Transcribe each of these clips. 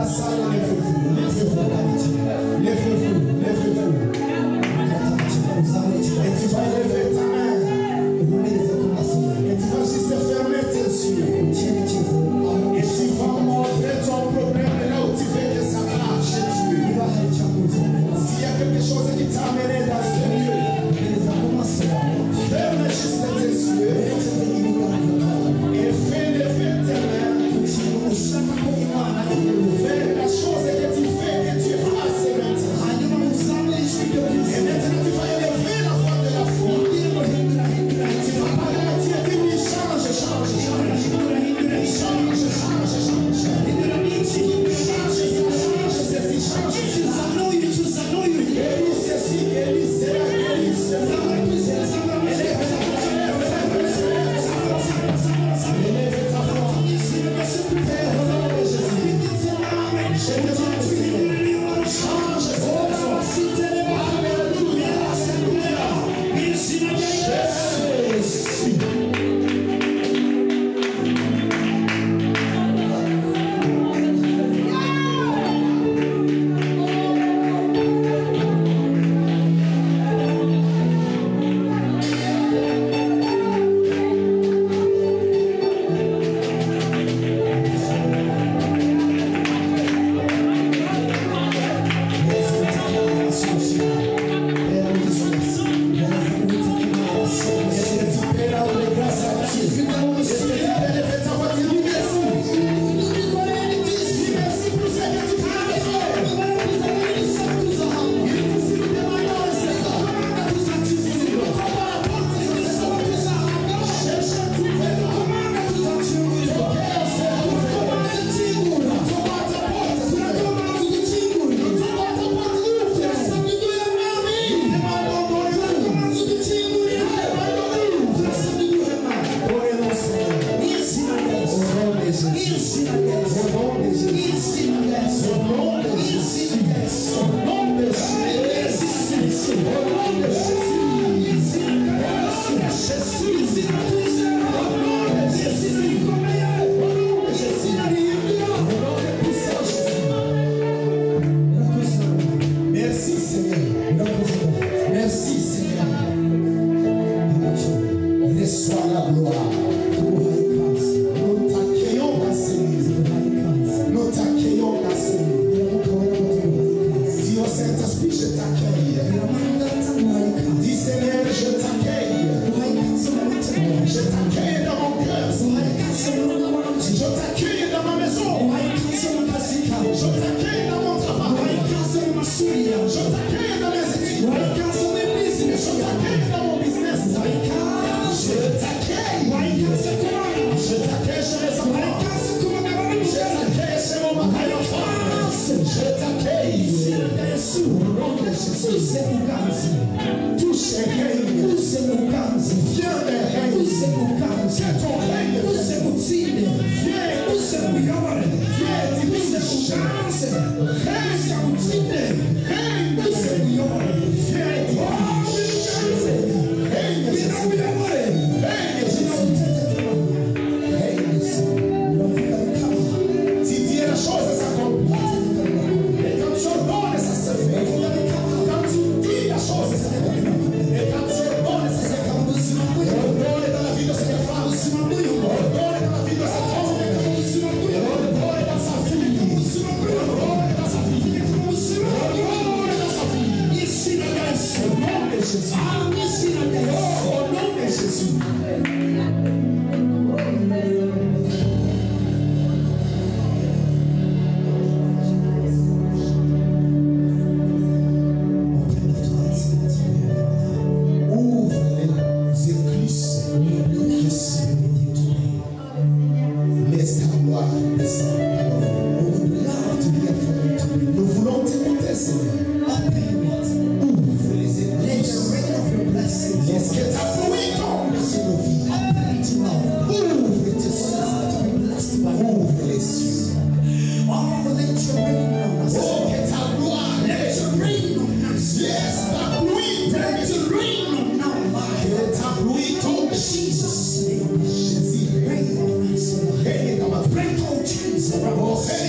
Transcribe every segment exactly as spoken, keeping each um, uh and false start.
Ordonne dans sa vie.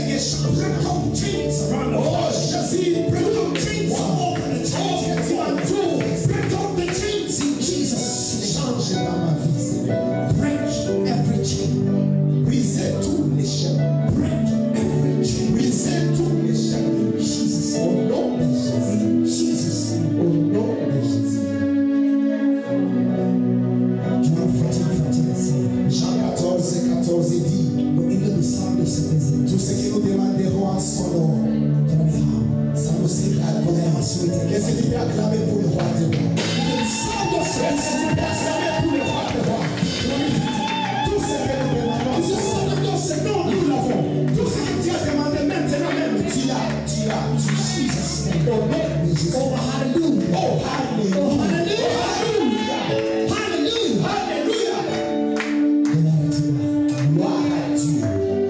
chaînes changent. Oh, Jésus, break up chains. Open the chains. Get you and do. Break up the chains in Jesus. Change dans ma vie, Seigneur. Break every chain. Brisez tous les chaînes. Break every chain. Brisez tous les chaînes. Jesus, au nom de Jésus. Jesus, au nom de Jésus. Jean quatorze, quatorze dit, tout ce que nous demanderons en son nom, ça nous sera donné ensuite. Qu'est-ce que tu peux acclamer pour le roi de roi? Qu'est-ce que tu peux acclamer pour le roi de roi? Tout ce que nous demandons, ce sont dans ce nom, nous l'avons. Tout ce que tu as demandé maintenant même, tu l'as, tu l'as, tu Jesus. Au nom de Jésus. Oh, hallelujah. Oh, hallelujah. Oh, hallelujah. Hallelujah. Hallelujah. Gloire à Dieu.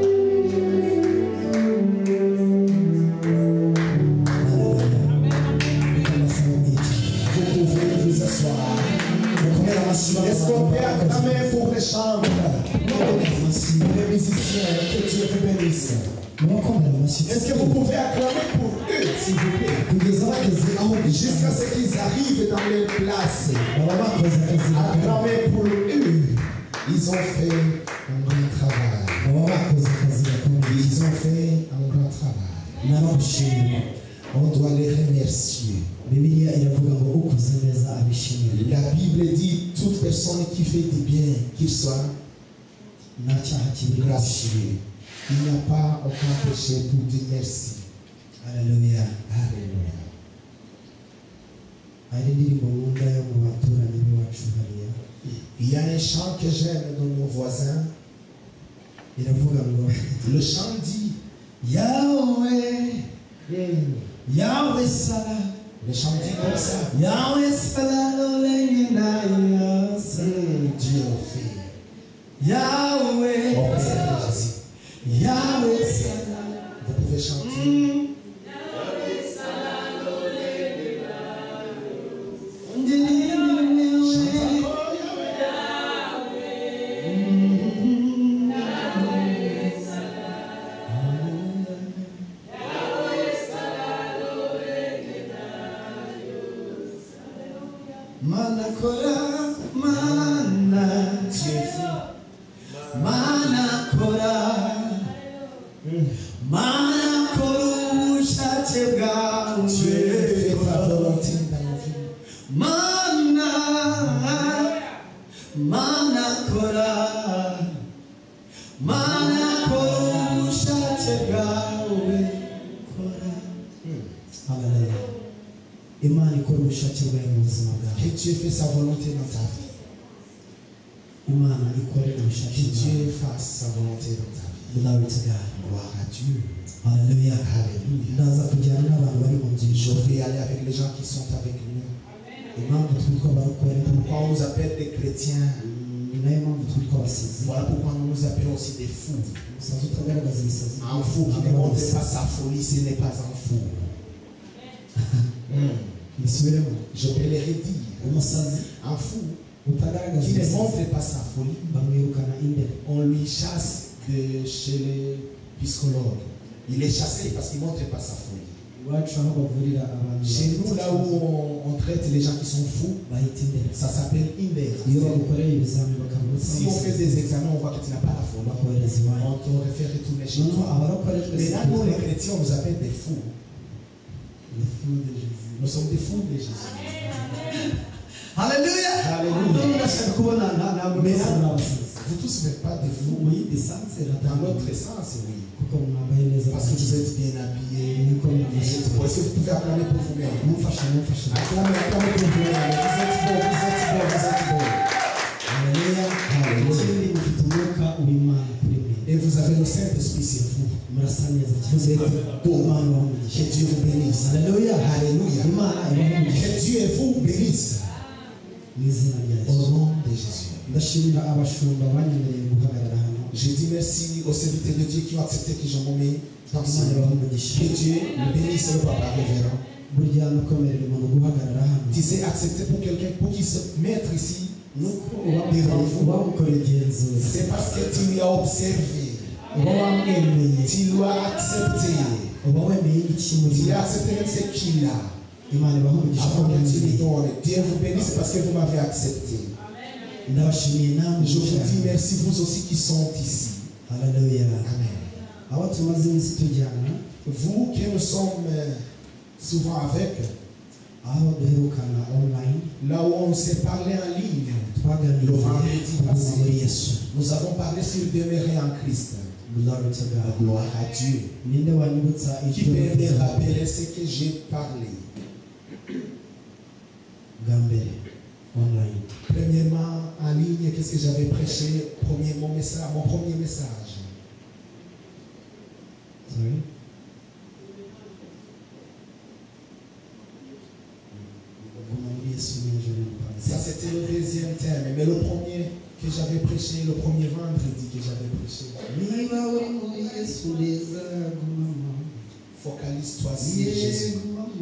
Vous pouvez vous asseoir. Est-ce qu'on peut acclamer pour les chambres? Les musiciens, que Dieu vous bénisse. Est-ce que vous pouvez acclamer pour eux, s'il vous plaît? Jusqu'à ce qu'ils arrivent dans les places. Acclamer pour eux. Ils ont fait un grand travail. Ils ont fait un grand travail. On doit les remercier. La Bible dit toute personne qui fait du bien, qu'il soit gracieux. Il n'y a pas aucun péché pour dire merci. Alléluia. Alléluia. Il y a un chant que j'aime de nos voisins. Le chant dit Yahweh, Yahweh Salah. Le chant dit comme ça. Yahweh Salah, Dieu fait. Yahweh, Oh, Seigneur Jésus. Yahweh Salah. Vous pouvez chanter. Manakora, mana, manakora, manakora, chatega, Dieu fait ta volonté dans nos vies. Mana, manakora, manakora, chatega, Hallelujah. Imani kwa ubushake bwawe mu buzima bwawe. Que Dieu fait sa volonté dans ta vie. Imana ikore ubushake Que bwawe. Dieu fasse sa volonté dans ta vie. Glory to God. Gloire à Dieu. Hallelujah. Alléluia. Ndaza kujyana n'abantu bari mu Je byiciro. vais aller avec les gens qui sont avec nous. Impamvu twitwa abarokore. Pourquoi on nous appelle des chrétiens? Ni nayo mpamvu twitwa abasizi. Voilà pourquoi nous nous appelons aussi des fous. Umusazi utagaragaza ibisazi. Un fou qui ne montre pas sa folie, ce n'est pas un fou. Bisubiremo. Je peux le redire. Umusazi Un fou utagaragaza qui ne ibisazi. montre pas sa folie, Bamwirukana imbere. on lui chasse de chez les psychologues. Il est chassé parce qu'il ne montre pas sa folie. Iwacu aho bavurira abantu. Chez nous, là où on, on traite les gens qui sont fous, bahita imbere. ça s'appelle Imbere. Iyo bagukoreye ibizami bakamuha. Si on fait des examens, on voit que tu n'as pas la folie. bakohereza iwanyu. On t'aurait fait retourner chez Noneho toi. abarokore twese. Mais là, nous, les chrétiens, on nous appelle des fous. Les fous de Jésus. Nous sommes des fous de Jésus. Hallelujah. Alléluia. Ndashaka kubona ntabwo Mais mwese là, muri abasizi. vous tous n'êtes pas des fous. Oui, esanse Dans iratanga. notre sens, oui. Kuko mwambaye neza. Parce que vous êtes bien habillés. Niko mwavuze. Est-ce que vous pouvez acclamer pour vous-même? Mumfashe mumfashe. Acclamez, acclamez pour vous-même. Vous êtes beau, vous êtes beau, vous êtes beau. Hallelujah. Hallelujah. Ikindi mufite umwuka w'Imana kuri mwe. Et vous avez le Saint-Esprit sur vous. Murasa neza cyane. Vous êtes beau. Imana ibahe. Que Dieu vous bénisse. Hallelujah. Alléluia. Imana ibahe. Que Dieu vous bénisse. Mu izina rya Au Yesu. nom de Jésus. Ndashimira abashumba banyemereye guhagarara hano. Je dis merci aux serviteurs de Dieu qui ont accepté que je me mette dans ce Imana ibahe monde. umugisha. Que Dieu le bénisse, le papa révérend. Burya no kwemerera umuntu guhagarara hano. Tu sais accepter pour quelqu'un pour qu'il se mette ici. Nuko uba uba ukora igenzura. C'est parce que tu lui as observé. Tu l'as accepté. Tu as accepté même ce qu'il a. Avant que tu lui donnes. Dieu vous bénisse parce que vous m'avez accepté. Je vous dis merci vous aussi qui sont ici. Alléluia. Amen. Vous qui nous sommes souvent avec, là où on s'est parlé en ligne, le vendredi passé, nous avons parlé sur demeurer en Christ. Gloire à Dieu. Qui peut me rappeler ce que j'ai parlé? Premièrement, en ligne, qu'est-ce que j'avais prêché? Premier, mon, message, mon premier message. Sorry? Ça, c'était le deuxième thème. Mais le premier que j'avais prêché, le premier vendredi que j'avais prêché. Focalise-toi sur Jésus.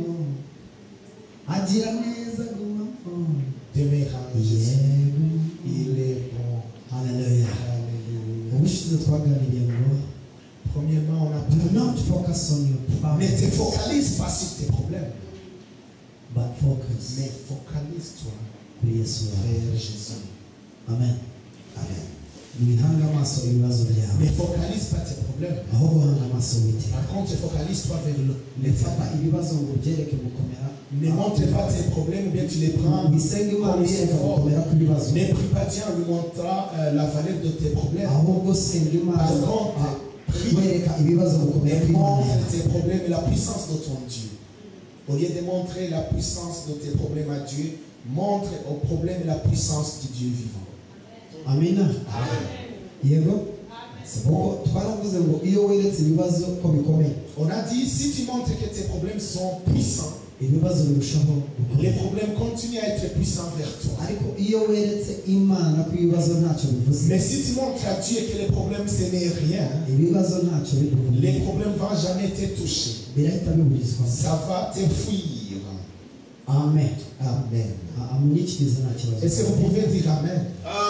Demeure en Jésus. Il est bon. Alléluia. Alléluia. Premièrement, on a Do not focus on your ne problems, te focalise pas sur tes problèmes, but focus mais focalise-toi kuri Yesu wawe. vers Jésus. Amen. Amen. Nibihanga amaso ibibazo byawe Ne focalise pas tes problèmes. aho guhanga amaso wite. Par contre, focalise-toi vers le Nifata l'éternel. ibibazo ngo byereke gukomera. Ne montre pas tes problèmes, ou bien tu les prends Wisenga Imana comme yereka c'est fort. gukomera kw'ibibazo. Ne prie pas Dieu en lui montrant euh, la valeur de tes problèmes. Ahubwo senga Imana Par contre, prie wereka ibibazo gukomera et kw'Imana montre yawe. tes problèmes et la puissance de ton Dieu. Au lieu de montrer la puissance de tes problèmes à Dieu, montre au problème et la puissance du Dieu vivant. Amina. Amen. Yego. Kuko twaravuze ngo iyo weretse ibibazo ko bikomeye, On a dit, si tu montres que tes problèmes sont puissants, ibibazo birushaho les gukomera. problèmes continuent à être puissants vers toi. Ariko iyo weretse Imana ko ibibazo ntacyo bivuze, Mais si tu montres à Dieu que les problèmes ce n'est rien, ibibazo ntacyo bivuze, les problèmes ne vont jamais te toucher. birahita biburizwa. Ça va te fuir. Amen. Amen. Amunyikiriza nta kibazo. Est-ce que vous pouvez dire Amen?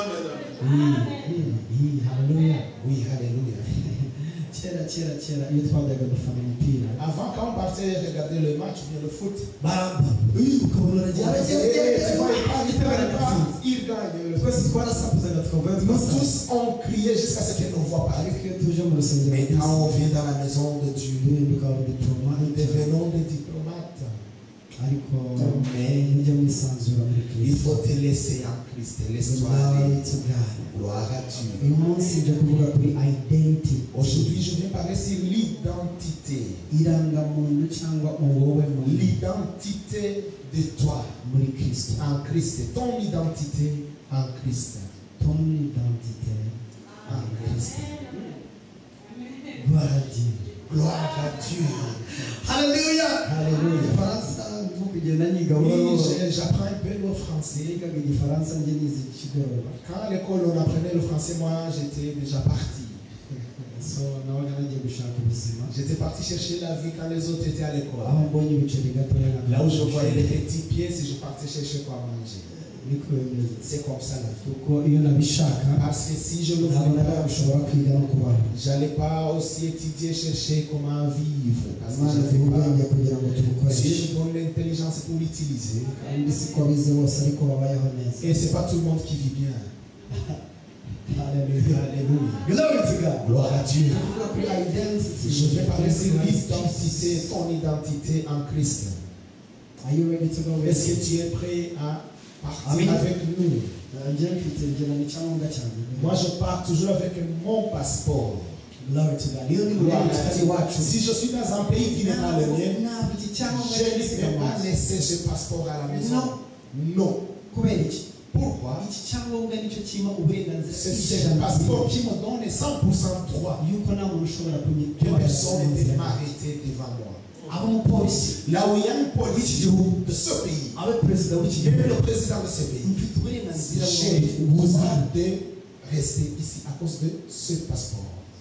Haleluya. Oui, Alléluia. Kera kera kera iyo twajyaga gufana umupira Avant, quand on partait regarder le match ou bien le foot, baramba ukabona on uragira disait, Eh, tu vois, il part, il part, il part, il gagne. twese twarasakuzaga tukavuga Nous twese tous, on criait jusqu'à ce qu'elle ne voit pas. ariko iyo tuje mu rusengero Mais quand on vient dans la maison de Dieu, duhinduka abadiploma nous devenons des diplomates. ariko Mais mujya mwisanzura muri il Kristo. faut te laisser en Christ. Laisse-toi aller. Glory to God. Gloire à Dieu. uyu munsi nje kuvuga kuri identity, Aujourd'hui, je viens parler sur l'identité. irangamuntu cyangwa uwowe muri L'identité de toi muri Kristo. en Christ. Ton identité en Christ. Ton identité En Christ. gloire à Dieu. Gloire à Dieu. Alléluia. Alléluia. Igifaransa nko kugenda nyiga buhoro Oui, buhoro. je- j'apprends un peu le français. Nigaga igifaransa njye nize ikigoroba, Quand à l'école on apprenait le français, moi j'étais déjà parti. so nabaga nagiye gushaka ubuzima, J'étais parti chercher la vie quand les autres étaient à l'école. aho mbonye ibiceri gatoya nka Là où je voyais les petits pièces, je partais chercher quoi manger. niko bimeze. C'est comme ça la vie. Kuko iyo nabishaka Parce que si je le ntabwo voulais nabaga pas, gushobora kwiga no kubaho. j'allais pas aussi étudier, chercher comment vivre. Parce que Imana je iduha n'avais ubwenge pas. kugira ngo Dieu tubukoreshe, nous donne l'intelligence pour l'utiliser. kandi siko abize bose ariko babayeho neza. Et c'est pas tout le monde qui vit bien. Hallelujah. Alléluia. Glory to God. Gloire à Dieu. Kuvuga kuri identity, Je vais parler sur l'identité, ton identité en Christ. Are you ready to go with Est-ce me? que tu es prêt à partir Amen. avec nous? Njye mfite ngira ni icyangombwa cyane. Moi, je pars toujours avec mon passeport. Glory to God. Iyo ni mu Gloire gihugu à kitari Dieu. iwacu, Si je suis dans un pays qui n'est pas le mien, ntabwo iki cyangombwa je ne cy'igisiga peux pas munsi. laisser ce passeport à la maison. Non. Kubera iki? Pourquoi? Iki cyangombwa nicyo kirimo uburenganzira C'est ce bw'ijana passeport qui me donne cent pour cent droit. yuko nta muntu ushobora Que personne ne peut m'arrêter devant moi. aba umupolisi, Là où il y a une police de ce pays, abe perezida w'iki même gihugu, le président de ce pays, mfite uburenganzira j'ai le bw'ubuzima. droit de rester ici à cause de ce passeport.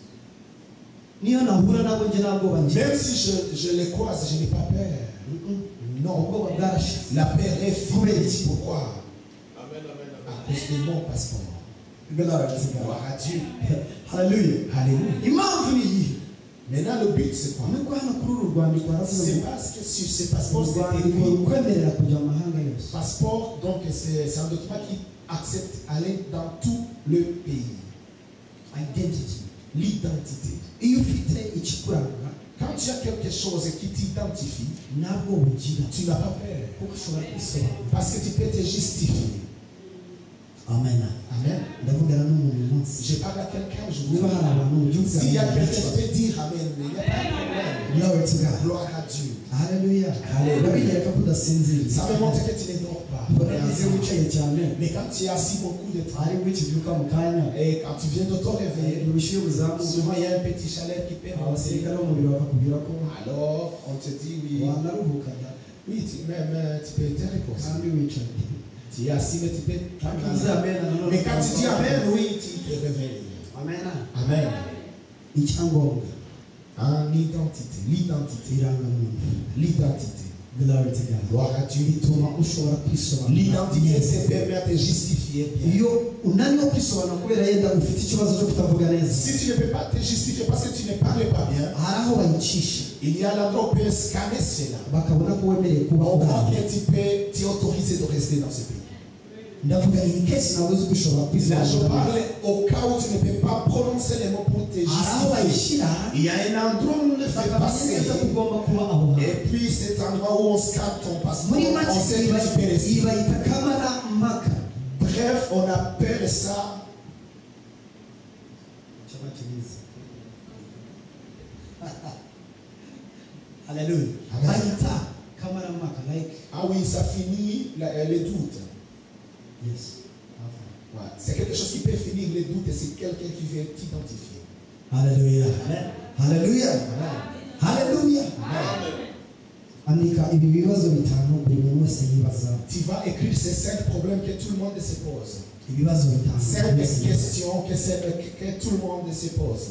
Niyo nahura nabo njye nta bwoba ngira. Même si je, je les croise, je n'ai pas peur. Non. Ubwoba bwarashize. La peur est finie. Pourquoi? À cause de mon passeport. Gloire to God. Gloire à Dieu. Hallelujah. Alléluia. Impamvu ni iyi. Maintenant, le but, c'est quoi? Nuko hano kuri uru rwandiko haravuga C'est ngo parce que sur ce passeport, c'est urwandiko écrit. rukwemerera kujya mu mahanga yose. Passeport, donc, c'est c'est un document qui accepte aller dans tout le pays. Identity. L'identité. Iyo ufite ikikuranga Quand tu as quelque chose qui t'identifie, ntabwo bugira. tu n'as pas peur. Kuko ushobora kwisobanura. Parce que tu peux te justifier. Amen. Amen. Ndavugana n'umuntu uyu munsi. Je parle à quelqu'un, je vous Niba hari abantu mu gihugu S'il y a quelqu'un qui cyawe peut dire Amen, il n'y a pas de problème. Glory to God. Gloire à Dieu. Hallelujah. Ndabinyereka ko udasinzira. Ça me montre que tu ne dors pas. Uragize wicaye cyane. Mais quand tu es assis beaucoup de temps, Ari wikibyuka mu kanya. et quand tu viens de te réveiller, Ubushyuhe buzamuka. souvent il y a un petit chaleur qui peut passer. Abasirikare b'umubiri bakakubwira ko Alors, on te dit oui. wanaruhuka da. Oui, tu, même, euh, tu peux te reposer. Kandi wicaye. Tu es assis, mais tu peux. Akiza amen. Mais quand tu dis Amen, oui, tu te réveilles. Amen. Amen. Icyangombwa. En identité, l'identité, Irangamuntu. l'identité. Glory to God. Gloire à Dieu. Bituma ushobora kwisobanura. L'identité, c'est permettre de justifier bien. Iyo unaniwe kwisobanura kubera yenda ufite ikibazo cyo kutavuga neza. Si tu ne peux pas te justifier parce que tu ne parles pas bien, hari aho bayicisha il y a l'endroit où on peut scanner cela. bakabona ko wemereye kuba On voit ubwawe. que tu peux t'y autoriser de rester dans ce pays. Ndavuga iyi kesi nawe uzi ko ushobora Là, je kwisobanura. parle au cas où tu ne peux pas prononcer les mots pour te hari aho justifier. bayishyira Il y a un endroit où on le fait bakamenya passer. neza ko ugomba kuba aho hantu. Et puis cet endroit où on scanne ton passeport, muri make on sait iyi que tu peux bayi- iyi rester. bayita kamarampaka. Bref, on appelle ça Cyaba kibizi. Hallelujah. Amen. Bayita kamarampaka like ah oui, ça finit la- les doutes. yes. Ouais. C'est quelque chose qui peut finir les doutes et c'est quelqu'un qui veut t'identifier. Hallelujah. Amen. Hallelujah. Amen. Hallelujah. Amen. Andika ibi bibazo bitanu buri muntu wese yibaza. Tu vas écrire ces cinq problèmes que tout le monde se pose. Ibibazo bitanu. Cinq buri wese yibaza. questions que, c'est- que- que tout le monde se pose.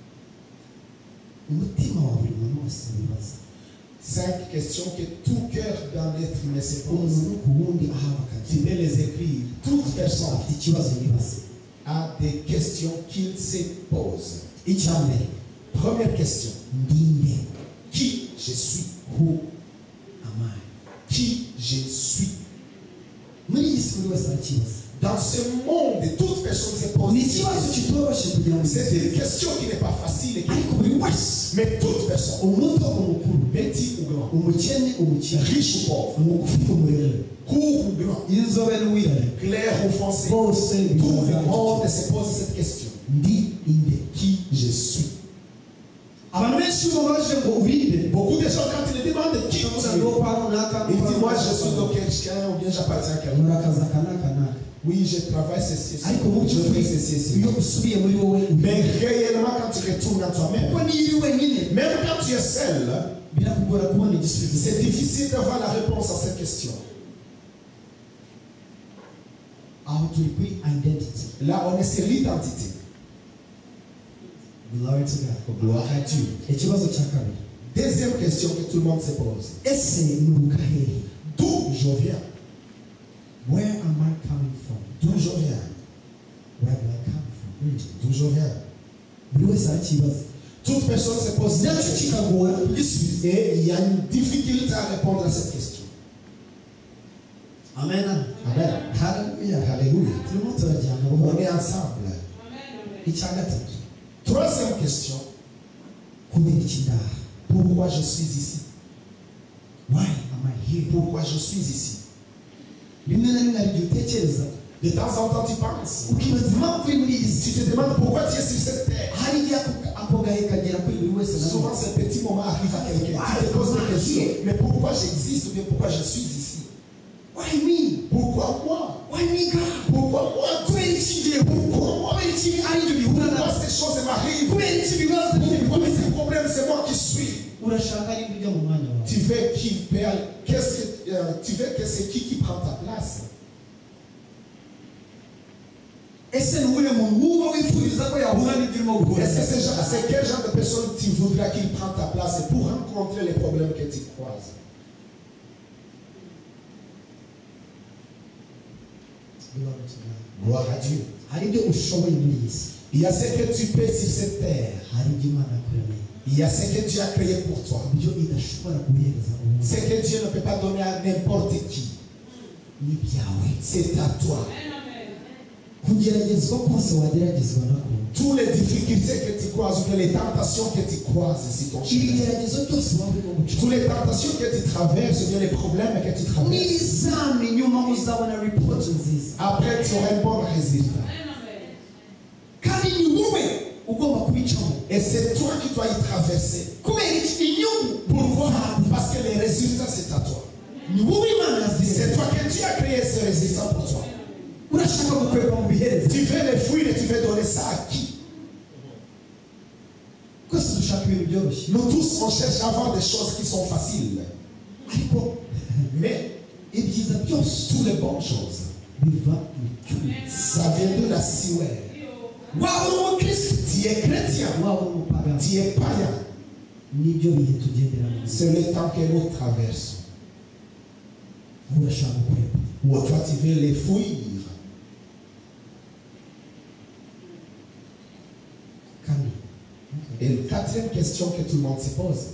Umutima wa buri muntu wese wibaza. Cinq questions que tout cœur d'un être humain se pose. Umuntu ku wundi ahaba Tu akagira. peux les écrire. Toute personne Afite ikibazo yibaza. a des questions qu'il se pose. Icya mbere. Première question. Ndinde. Qui je suis? Who am I? Qui je suis? Muri iyi si buri wese arakibaza. Dans ce monde, toute personne se pose. Ni cette ikibazo question. kitoroshye kugira ngo C'est une gisubize. question qui n'est pas facile. et qui- Ariko buri wese. Mais toute personne, Umuto umukuru. petit ou grand, Umukene umukire. riche ou pauvre, Umugufi umuremure. court ou grand, Inzobe n'uwirabura. clair ou foncé, Bose tout bibaza le monde se pose cette question. ndi inde. Qui je suis? Abantu benshi iyo baje ngo urinde. Beaucoup de gens, quand ils me demandent qui tu Ukavuga es, ngo kwa runaka. ils disent moi je suis donc quelqu'un ou bien j'appartiens à quelqu'un. Murakaza kanaka naka. Oui, je travaille ceci, ceci. Ariko mu Je by'ukuri fais ceci, ceci. iyo usubiye muri wowe Mais réellement, quand tu retournes à toi-même, kuko niyo uri wenyine même quand tu es seul, birakugora kubona igisubizo. c'est difficile d'avoir la réponse à cette question. aho turi kuri identity. Là, on est sur l'identité. Glory to God. Gloire à Dieu. Ikibazo cya kabiri. Deuxième question que tout le monde se pose. Ese nuruka hehe? D'où je viens? Where am I coming from? D'où je viens? Where do I come from? Hmm, D'où je viens? Buri wese arakibaza. Toute personne se pose cette Nacyo question. kikagora kugisubiza. Et il y a une difficulté à répondre à cette question. Amen. Amen. Hallelujah. Alléluia. Turimo turajyana On buhoro. est ensemble. Icya gatatu. Troisième question. Kubera iki ndaha? Pourquoi je suis ici? Why am I here? Pourquoi je suis ici? Rimwe na rimwe hari igihe utekereza De temps en temps, tu penses. ukibaza impamvu uri muri iyi Tu si. te demandes pourquoi tu es sur cette terre. hari igihe ako ako gahe kagera kuri buri wese na Souvent, none. ces petits moments arrivent à quelqu'un. Tu te poses des questions. Mais pourquoi j'existe ou bien pourquoi je suis ici? Why me? Pourquoi moi? Why me God? Pourquoi moi? Kubera iki gihe? Pourquoi moi? Kubera iki ari ibyo bihura Pourquoi na ces choses m'arrivent? kubera iki bibazo n'ibyo Pourquoi bikomeye? ces problèmes, c'est moi qui suis? Urashaka ari ujya mu mwanya wawe. Tu veux qui perd? Qu'est-ce que euh, tu veux que c'est qui qui prend ta place? Ese ni uwuhe muntu wumva wifuriza ko yahura n'ibyo urimo guhura? Est-ce que c'est genre- c'est quel genre de personne tu voudrais qu'il prenne ta place pour rencontrer les problèmes que tu croises? Glory to God. Gloire à Dieu. Hari ibyo ushoboye muri iyi si. Il y a ce que tu peux sur cette terre. Hari ibyo Imana yakuremeye. Il y a ce que Dieu a créé pour toi. Ibyo idashobora guhereza umuntu. Ce que Dieu ne peut pas donner à n'importe qui. Ni ibyawe. C'est à toi. Kugeragezwa kose wageragezwa nako. Toutes les difficultés que tu croises, ou les tentations que tu croises sur ton chemin. Ibigeragezo byose waba urimo guca. Toutes les tentations que tu traverses, ou bien les problèmes que tu traverses. N'izami nyuma uzabona report nziza. Après, tu auras un bon résultat. Kandi ni wowe ugomba kubicamo. Et c'est toi qui dois y traverser. Kubera iki inyungu. Pourquoi? Parce que les résultats, c'est à toi. Ni wowe Imana yazize. C'est toi que Dieu a créé ces résultats pour toi. Urashaka gukorera mu bihereza. Tu veux les fuir et tu veux donner ça à qui? Twese dushaka ibintu byoroshye. Nous tous, on cherche à avoir des choses qui sont faciles. Ariko Mais ibyiza byose toutes les bonnes choses, biva mu cyuma. ça vient de la siwère. Waba uri umukristo. Tu es chrétien, Waba uri umupagani. tu es païen. Nibyo bihe tugenderamo. C'est le temps que nous traversons. Urashaka gukorera. Ou toi, tu veux les fuir. Kandi. Et la quatrième question que tout le monde se pose.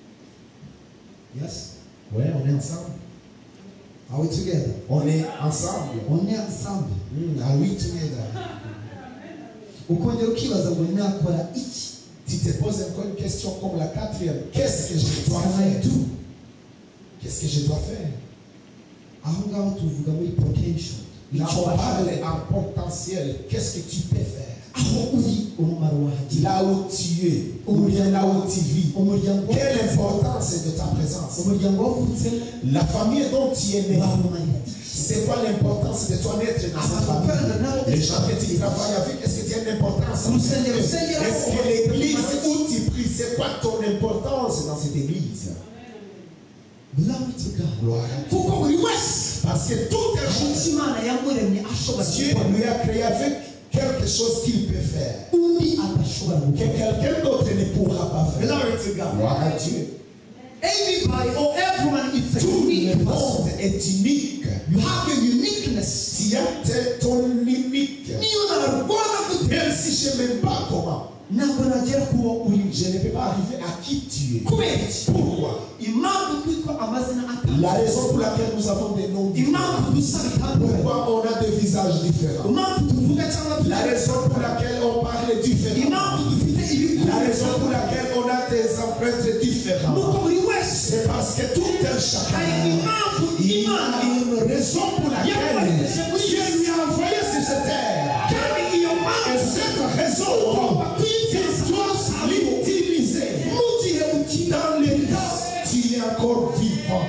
Yes. Ouais, on est ensemble. Are we together? On est ensemble. On est ensemble. Mm, are we together? Ukongera ukibaza ngo nakora iki? Tu te poses encore une question comme la quatrième. Qu'est-ce que je dois Can I faire? do? Qu'est-ce que je dois faire? Aho ngaho tuvuga muri potential. Là, Icyo on parle washaka. en potentiel. Qu'est-ce que tu peux faire? Aho uri umumaro wahagira. Là où tu es, ou bien là où tu vis. Umuryango Quelle importance est de ta présence? umuryango wavutsemo La famille dont tu es né. wamumarira iki? C'est quoi l'importance de toi naître dans cette famille? Les gens que tu travailles avec, est-ce que tu as une importance? Est-ce que l'église où tu pries, c'est quoi ton importance dans cette église? Glory to God. Gloire à Dieu. Kuko buri wese Parce que tout est icyo Imana yamuremye ashobora Dieu gukora. lui a créé avec quelque chose qu'il peut faire. Undi adashobora Que gukora. quelqu'un d'autre ne pourra pas faire. Glory to God. Gloire à Dieu. Everybody or everyone is a Tout unique le person. monde est unique. You have a uniqueness. Tu as ton unique. Niyo narwana gute. Même si je ne m'aime pas comment, Ntabwo nagera kuwo uri. je ne peux pas arriver à qui tu es. Kubera iki? Pourquoi? Impamvu twitwa amazina atandukanye. La raison pour laquelle nous avons des noms différents. Impamvu dusa bitandukanye. Pourquoi on a des visages différents. Impamvu tuvuga cyangwa La raison pour laquelle on parle différemment. impamvu dufite ibikorwa. La raison pour laquelle on a des empreintes différentes. Nuko buri wese C'est parce que tout un hari chacun, impamvu il y Imana a une raison pour laquelle Dieu lui a envoyé sur cette terre. kandi iyo Et mpamvu cette raison, tu dois l'utiliser. mu gihe ukiri Dans le temps, tu es encore vivant.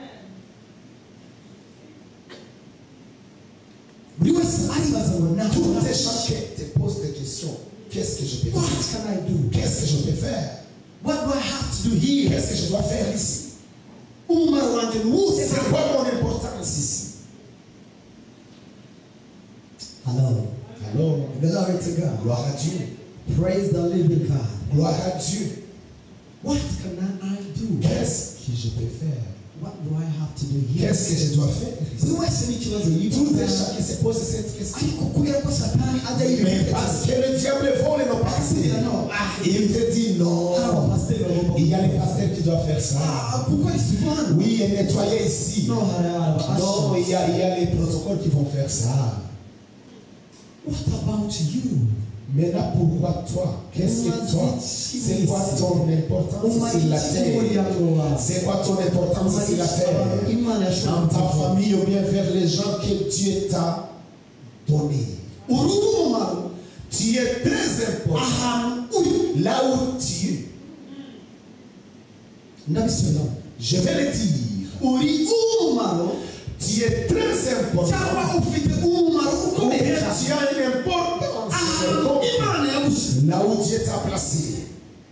buri wese aribaza ngo ntabwo Tout un chacun te pose des questions. Qu'est-ce que je peux What faire? can I do? Qu'est-ce que je peux faire? What do I have to do here? Qu'est-ce que je dois faire ici? Umumaro wanjye ni uwuhe? C'est quoi mon importance ici? Hello. Alors, Glory to God. gloire à Dieu. Praise the living God. Gloire à Dieu. What can I do? Qu'est-ce que je peux faire? What do I have to do here? Qu'est-ce que je dois faire ici? Buri wese n'ikibazo Tout un yifuza. chacun se pose cette question. Ariko kubera ko satani ajya Mais yibeshya parce que le diable vole nos pensées. non. Il te dit non. hari abapasiteri bagomba Il y a les pasteurs qui doivent faire ça. Ah, kuko isuku hano. Oui, et nettoyer ici. No, hari aba- Non, il y, a, il y a les protocoles qui vont faire ça. What about you? Maintenant, pourquoi toi? Qu'est-ce que toi? C'est quoi ton importance sur la terre? C'est quoi ton importance sur la terre? Dans ta famille ou bien vers les gens que Dieu t'a donné. Urumumaro Tu es très important. ahantu uri. Là où tu es. Ndabisubiramo. Je vais le dire. Uri umumaro Tu es très important. cyangwa ufite umumaro Ou ukomeye bien cyane. tu as une importance. Ahantu Imana yagushyize. Là où Dieu t'a placé.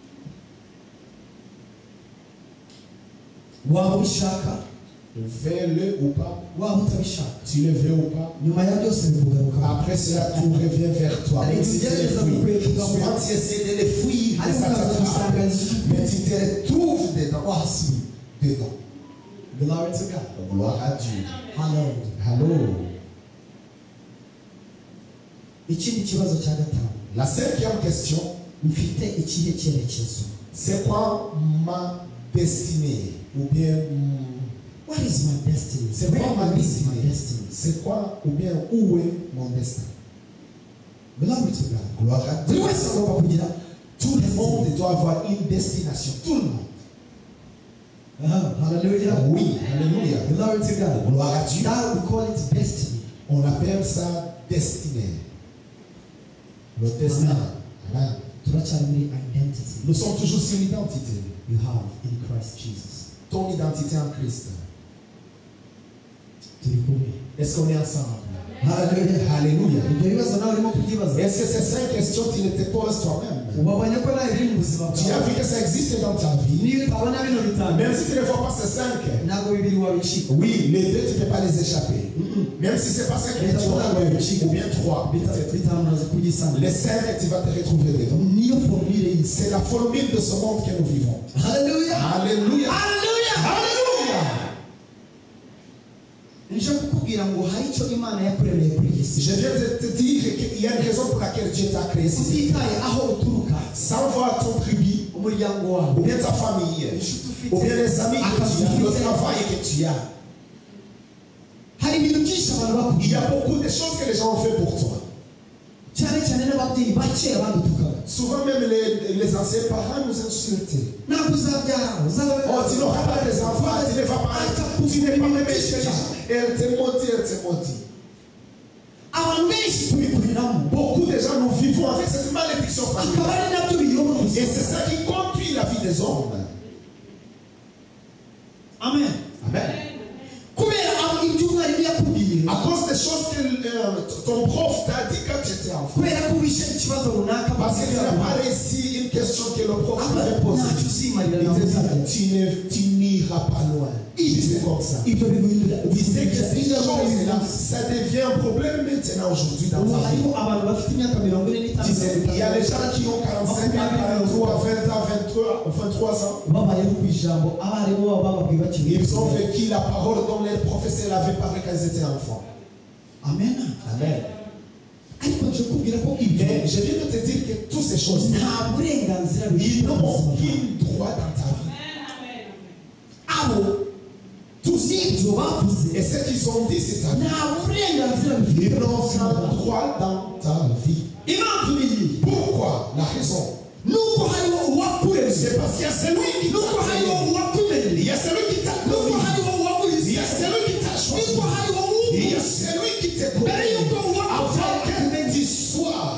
Waba ubishaka, Fais-le ou pas. waba utabishaka. Tu le veux ou pas. Nyuma ya byose bikugaruka. Après cela, tout revient vers toi. Même si tu les fuis. Souvent, tu essaies de les fuir, mais ça t'attrape. Mais tu te retrouves dedans. Oh, si. Dedans. Glory to God. Gloire à Dieu. Hello. Allô. ikindi kibazo cya gatanu La cinquième question, mfite ikihe cyerekezo c'est quoi ma destinée? Ou bien, hmm, what is my destiny c'est quoi ma Where is my destinée? destiny C'est quoi, ou bien, où est mon destin? glory to God Gloire à buri Dieu. wese agomba kugira Tout le monde doit avoir une destination. Tout le monde. Ah, hallelujah Oui, alléluia. glory to God Gloire à Dieu. that we call it destiny On appelle ça destinée. Le destin. Amen. turacyari muri identity Nous sommes toujours sur l'identité. you have in Christ Jesus Ton identité en Christ. turi kumwe Est-ce qu'on est ensemble? hallelujah Alléluia. ibyo bibazo nawe urimo kubyibaza Est-ce que ces cinq questions, tu ne te poses toi-même? ubabonye ko nawe biri mu buzima Tu as bwawe vu que ça existe dans ta vie. niyo utabona bino bitanu Même si tu ne vois pas ces cinq. ntabwo bibiri wabicika Oui, les deux, tu ne peux pas les échapper. Même si ce n'est pas cinq, tu auras deux, ou bien trois. peut-être. bitanu uraza kubyisanga Les cinq, tu vas te retrouver dedans. niyo formule y'isi C'est la formule de ce monde que nous vivons. hallelujah Alléluia. hallelujah Alléluia. nje kukubwira ngo hari icyo imana yakuremeye kuri iyi si Je viens de te dire qu'il y a une raison pour laquelle Dieu t'a créé ici. utitaye aho uturuka Sans voir ton tribu, umuryango wawe ou bien ta famille, inshuti ufite ou bien les amis que akazi tu as, le ufite travail que tu as. hari ibintu byinshi abantu Il y bakubwira a beaucoup de choses que les gens ont fait pour toi. cyane cyane n'ababyeyi ba kera badutukaga Souvent même les, les anciens parents nous insultaient. ntabwo uzabyara uzaba Oh, tu n'auras pas des enfants, tu ne vas pas, tu n'es pas même intelligent. Et elle te maudit, elle te maudit. abantu benshi tubikuriramo Beaucoup de gens, nous vivons avec cette malédiction akaba familiale. ari nabyo biyobora Et ubuzima c'est ça qui conduit la vie des hommes. amen Amen. kubera abo ibyo umwarimu yakubwiye À cause des choses que euh, ton prof t'a dit quand tu étais enfant. kubera ko wishe ikibazo runaka Parce que tu n'as pas réussi une question que le prof t'avait ntacyo posée. uzimarira Il nawe te uzajya dit, tu ne- tu n'iras pas loin. C'est comme ça. ibyo biguhindura Tu sais que ces choses-là, ça devient un problème maintenant aujourd'hui dans ubu ta vie. hariho abantu bafite imyaka mirongo ine n'itanu Tu sais, il y a les gens qui ont quarante-cinq ans, quarante-trois, vingt ans, vingt-trois, vingt-trois ans. babayeho ku ijambo abarimu babo bababwiye bakiri Ils ont vécu la parole dont les professeurs avaient parlé quand ils étaient enfants. amen Amen. ariko nje kubwira ko ibyo Mais je viens de te dire que toutes ces choses, nta burenganzira ils bifite mu n'ont buzima bwawe. aucun droit dans ta vie. abo tuzi ibyo bavuze Et ce qu'ils ont dit, c'est ta vie. nta burenganzira bifite Ils mu n'ont buzima aucun bwawe. droit dans ta vie. impamvu ni iyi Pourquoi? La raison. nuko hariho uwakuremye C'est parce qu'il y a celui qui nuko t'a hariho créé. uwakumenye Il y a celui qui t'a nuko connu. hariho Il y uwaguhise a celui qui t'a choisi. nuko hariho Il y a uwuguze celui qui te mbere connaît. yuko uwakuze Avant que tu sois,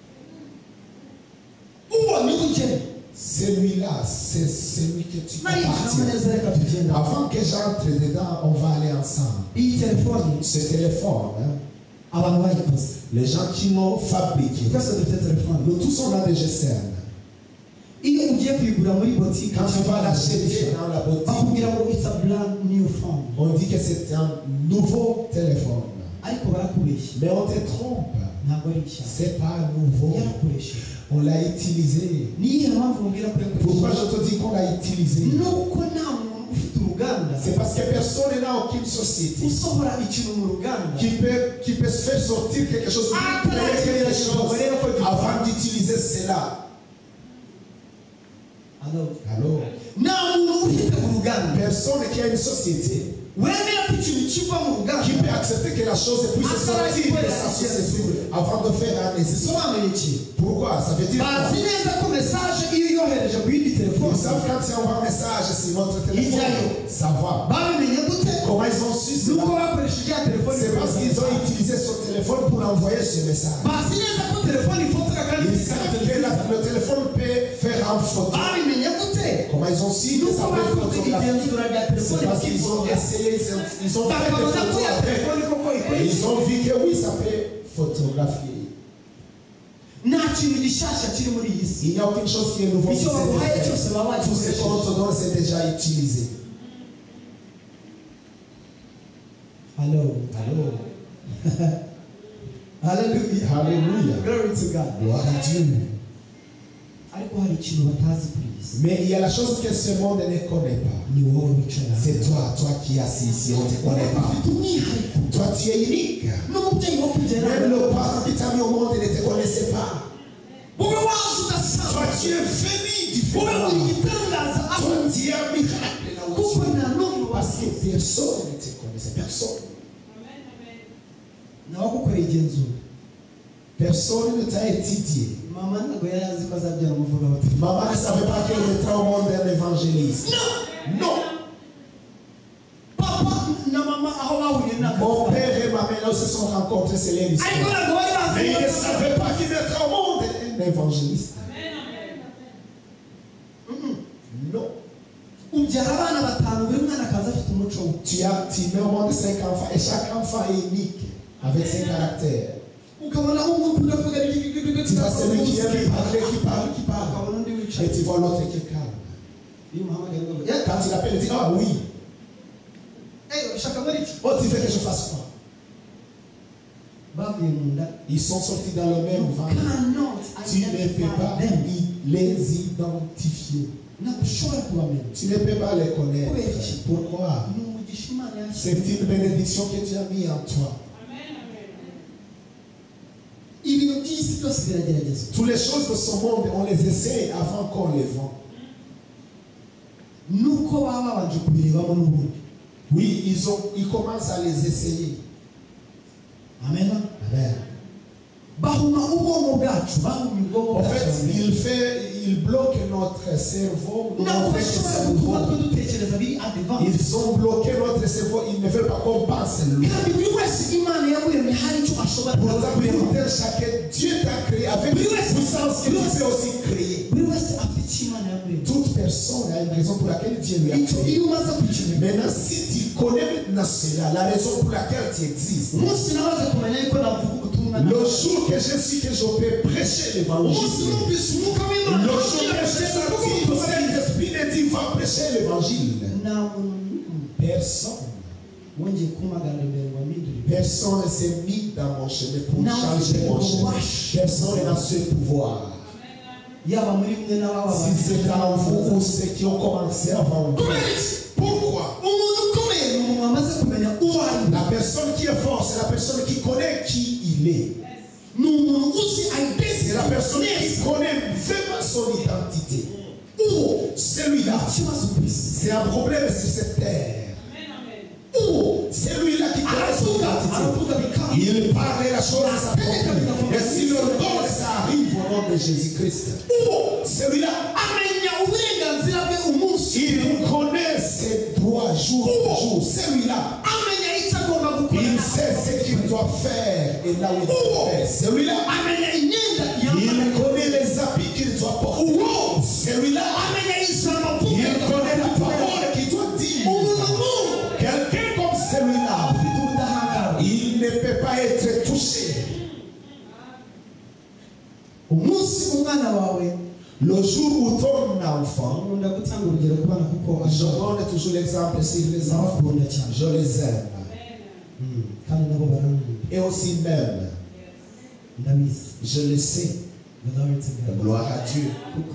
uwo niwe ugena celui-là, c'est celui que tu nariyinjiramo appartiens. neza reka tugenda Avant que j'entre dedans, on va aller ensemble. iyi telefoni Ce téléphone, hein, abantu bayikoze les gens qui l'ont fabriqué, twese dufite telefoni nous tous on a des G C N. iyo ugiye kuyigura muri botike Quand tu vas l'acheter dans la boutique, bakubwira ngo it's a brand new phone on dit que c'est un nouveau téléphone. ariko barakubeshya Mais on te trompe. ntabwo ari nshyashya C'est pas nouveau. yarakoresheje On l'a utilisé. niyihe mpamvu mubwira ko Pourquoi yakoresheje je te dis qu'on l'a utilisé? nuko nta muntu ufite uruganda C'est parce que personne n'a aucune société usohora ikintu mu ruganda qui peut, qui peut se faire sortir quelque chose, Ah, qui peut créer quelque ah, chose ah, avant d'utiliser cela. Alors, Alors, nta muntu ufite uruganda personne qui a une société wemera ko ikintu kiva mu ruganda qui peut accepter que la chose puisse Ah, ça, sortir il faut de la sa société. société avant de faire un essai. bisobanuye iki Pourquoi? Ça veut dire quoi? bazi neza ko mesaje iyo yohereje ku yindi telefone Ils savent quand tu envoies un message sur notre téléphone, Idiot. ça va. babimenye gute Comment ils ont su cela? nuko bakoresheje ya telefone C'est parce qu'ils ont utilisé son téléphone pour envoyer ce message. bazi neza ko telefone ifotora kandi Ils ikaba savent que telefone la- le téléphone peut faire un photo. babimenye gute Comment ils ont su que nuko ça peut bakoze photographier? igenzura rya C'est telefone parce qu'ils ont essayé, ils ont, ils ont fait des bakabona ko photos ya avec. telefone koko Et ikoresha ils ont vu que oui, ça peut photographier. nta kintu gishyashya kiri muri iyi si Il n'y a aucune chose qui est nouveau. icyo baguhaye Tout cyose baba ce qu'on bagikoresheje te donne, c'est déjà utilisé. hello Allô? hallelujah Alléluia. glory to God Gloire à Dieu. Mais il y a la chose que ce monde ne connaît pas. C'est toi, toi qui es assis ici, on ne te connaît pas. Toi tu es unique. Même le parent qui t'a mis au monde ne te connaissait pas. Toi tu es venu différemment. Toi tu es un miracle là où tu es. Parce que personne ne te connaissait, personne. Personne ne t'a étudié. Maman ne savait pas qu'elle était au monde d'un évangéliste. Non. Non. Mon père et ma mère se sont rencontrés, c'est leur histoire. Mais ils ne savaient pas qu'il était au monde un évangéliste. Non. Tu as, tu mets au monde cinq enfants et chaque enfant est unique avec ses caractères. Tu vois celui qui aime parler, qui parle, qui parle. Et tu vois l'autre qui est calme. Quand il appelle, il dit ah oui. Oh, tu veux que je fasse quoi? Ils sont sortis dans le même ventre. Tu ne peux pas les identifier. Tu ne peux pas les connaître. Pourquoi? C'est une bénédiction que tu as mis en toi. Toutes les choses de ce monde, on les essaie avant qu'on les vend. Oui, ils, ont, ils commencent à les essayer. Amen. Amen. En fait, il, fait, il bloque notre cerveau. Notre cerveau. Ils ont bloqué notre cerveau. Ils ne veulent pas qu'on pense loin. Pour chacun, Dieu t'a créé avec une puissance que tu peux aussi créer. Toute personne a une raison pour laquelle Dieu lui a créé. Maintenant, si tu connais maintenant cela, la raison pour laquelle tu existes, le jour que je suis que je peux prêcher l'évangile, le jour que je suis sorti, le Saint-Esprit me dit va prêcher l'évangile. Personne. Personne ne s'est mis dans mon chemin pour changer mon chemin. Personne n'a ce pouvoir. Si c'est en vous ou ceux qui ont commencé avant vous. Pourquoi? La personne qui est forte, c'est la personne qui connaît qui il est. C'est la personne qui connaît vraiment son identité. Celui-là, c'est un problème sur cette terre. Celui-là qui connaît son identité, il parle la chose de sa propre. Et si le don ça arrive au nom de Jésus-Christ, celui-là, il connaît ses droits jour pour jour. Celui-là, il sait ce qu'il doit faire et là où il doit faire. Celui-là, il connaît les habits qu'il doit porter. Celui-là, il connaît la parole qu'il doit dire. Quelqu'un comme celui-là, il ne peut pas être touché. Le jour où ton enfant, je donne toujours l'exemple sur les enfants, je les aime. Et aussi même, je le sais. Gloire à Dieu.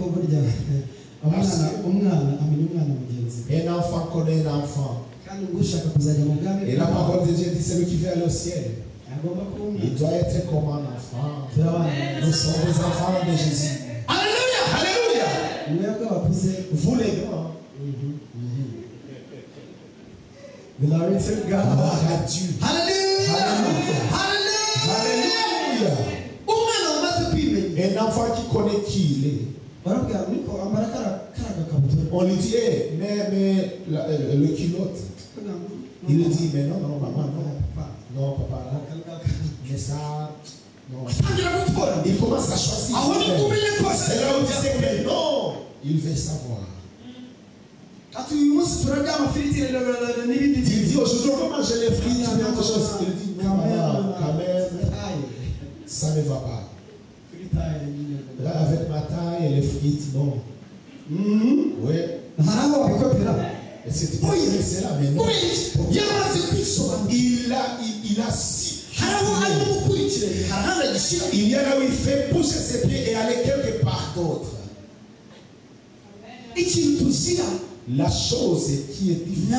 Un enfant connaît un enfant. Et la parole de Dieu dit celui qui veut aller au ciel, il doit être comme un enfant. Nous sommes les enfants de Jésus. Alléluia. Alléluia. Vous les grands. Gloire à Dieu. Alléluia. Alléluia. Un enfant qui connaît qui il est. On lui dit, hey, mais, mais la, euh, le culotte. Il lui dit, mais non, non, maman, non. Non, papa, non. Mais ça, non. Il commence à choisir. C'est là où il dit, mais non. Il veut savoir. Il dit aujourd'hui, comment je les frites, il dit, non, maman, quand même, ça ne va pas. Là, avec ma taille et les frites, non. Mm-hmm. Oui. Et c'est pas c'est là, mais non. Il a, il, il a si. Il y a là où il fait pousser ses pieds et aller quelque part d'autre. La chose qui est difficile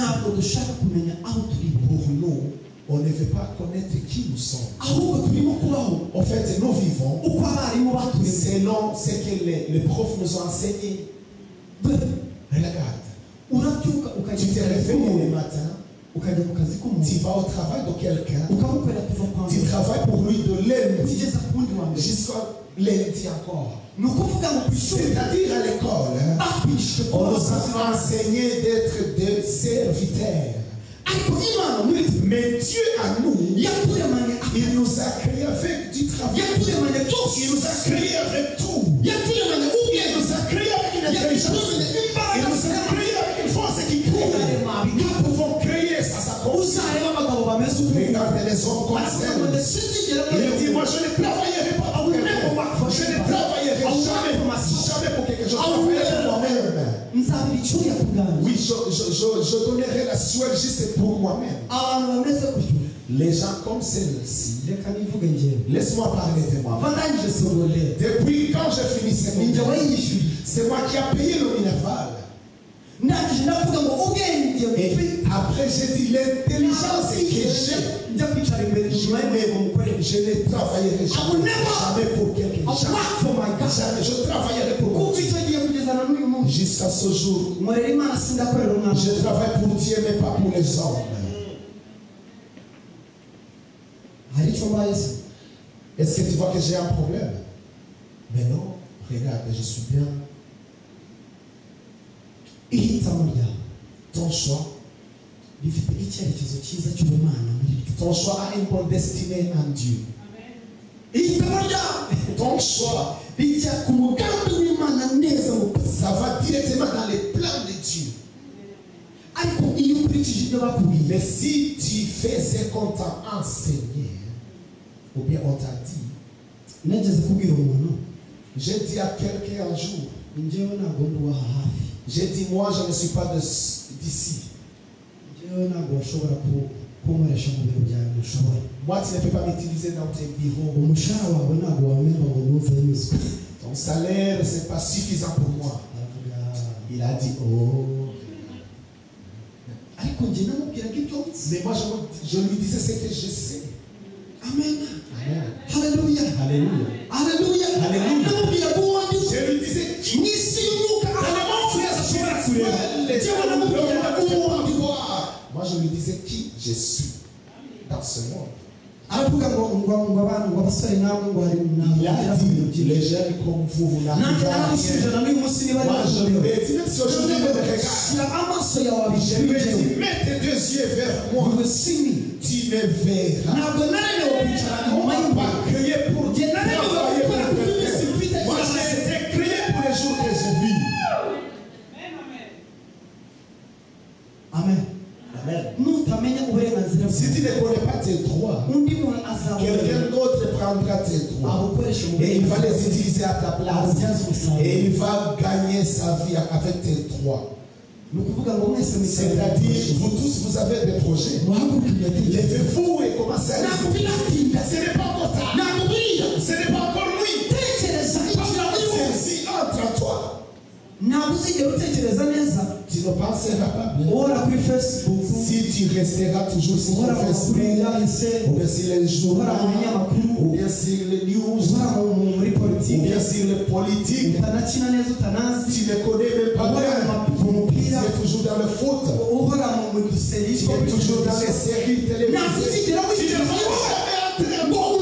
pour nous, on ne veut pas connaître qui nous sommes. En fait, nous vivons selon ce que les, les profs nous ont enseigné. Regarde, tu te réveilles le matin, tu vas au travail de quelqu'un, tu travailles pour lui de lundi jusqu'à lundi encore. C'est-à-dire à l'école, hein, on nous a enseigné d'être des serviteurs. Mais Dieu à nous, il nous a créé avec du travail. Il nous a créé avec tout. Il nous a créé avec une intelligence. Il nous a créé avec une force qui crée. Nous pouvons créer ça, ça cause. Regardez les hommes comme ça. Il dit, moi je ne travaillerai pas pour quelqu'un. Je ne travaillerai jamais, jamais pour quelque chose. Je travaillerai pour moi-même. Oui, je, je, je, je donnerai la sueur juste pour moi-même. Les gens comme celle-ci, laisse-moi parler de moi. Depuis quand j'ai fini ce moment, c'est moi qui ai payé le minerval. Et après j'ai dit l'intelligence que j'ai, je ne travaillerai jamais, jamais pour quelqu'un. Jamais, jamais, je travaillerai pour moi. Jusqu'à ce jour, je travaille pour Dieu mais pas pour les hommes. Est-ce que tu vois que j'ai un problème? Mais non, regarde, je suis bien. Ton choix, ton choix a une bonne destinée en Dieu. Ton choix, ça va directement dans les plans de Dieu. Mais si tu fais ce qu'on t'a enseigné, ou bien on t'a dit, j'ai dit à quelqu'un un jour, j'ai dit, moi je ne suis pas d'ici. Moi tu ne peux pas m'utiliser dans tes bureaux. Ton salaire ce n'est pas suffisant pour moi. Il a dit, oh. Mais moi je, je lui disais ce que je sais. Amen. Amen. Alléluia. Alléluia. Alléluia. Alléluia. Je lui disais, moi je lui disais qui je suis dans ce monde. Il a dit, les jeunes comme vous, vous n'arrivez à rien. Moi je lui ai dit, même si aujourd'hui je me regarde, je lui ai dit, mets tes deux yeux vers moi, tu me verras. On m'a pas créé pour travailler pour quelqu'un. Moi j'ai été créé pour les jours que je vis. Amen. Amen. Si tu ne connais pas tes droits, quelqu'un d'autre prendra tes droits et il va les utiliser à ta place et il va gagner sa vie avec tes droits. C'est-à-dire, vous tous, vous avez des projets. Levez-vous et commencez à les utiliser. Ce n'est pas encore tard. Ce n'est pas encore lui. C'est entre toi. Tu ne penseras pas bien. Si tu resteras toujours sur ton Facebook, ou bien sur les journaux, ou bien sur les news, ou bien sur les politiques, tu ne connais même pas bien. Tu es toujours dans le foot, tu es toujours dans les séries télévisées. Tu ne vas jamais entrer en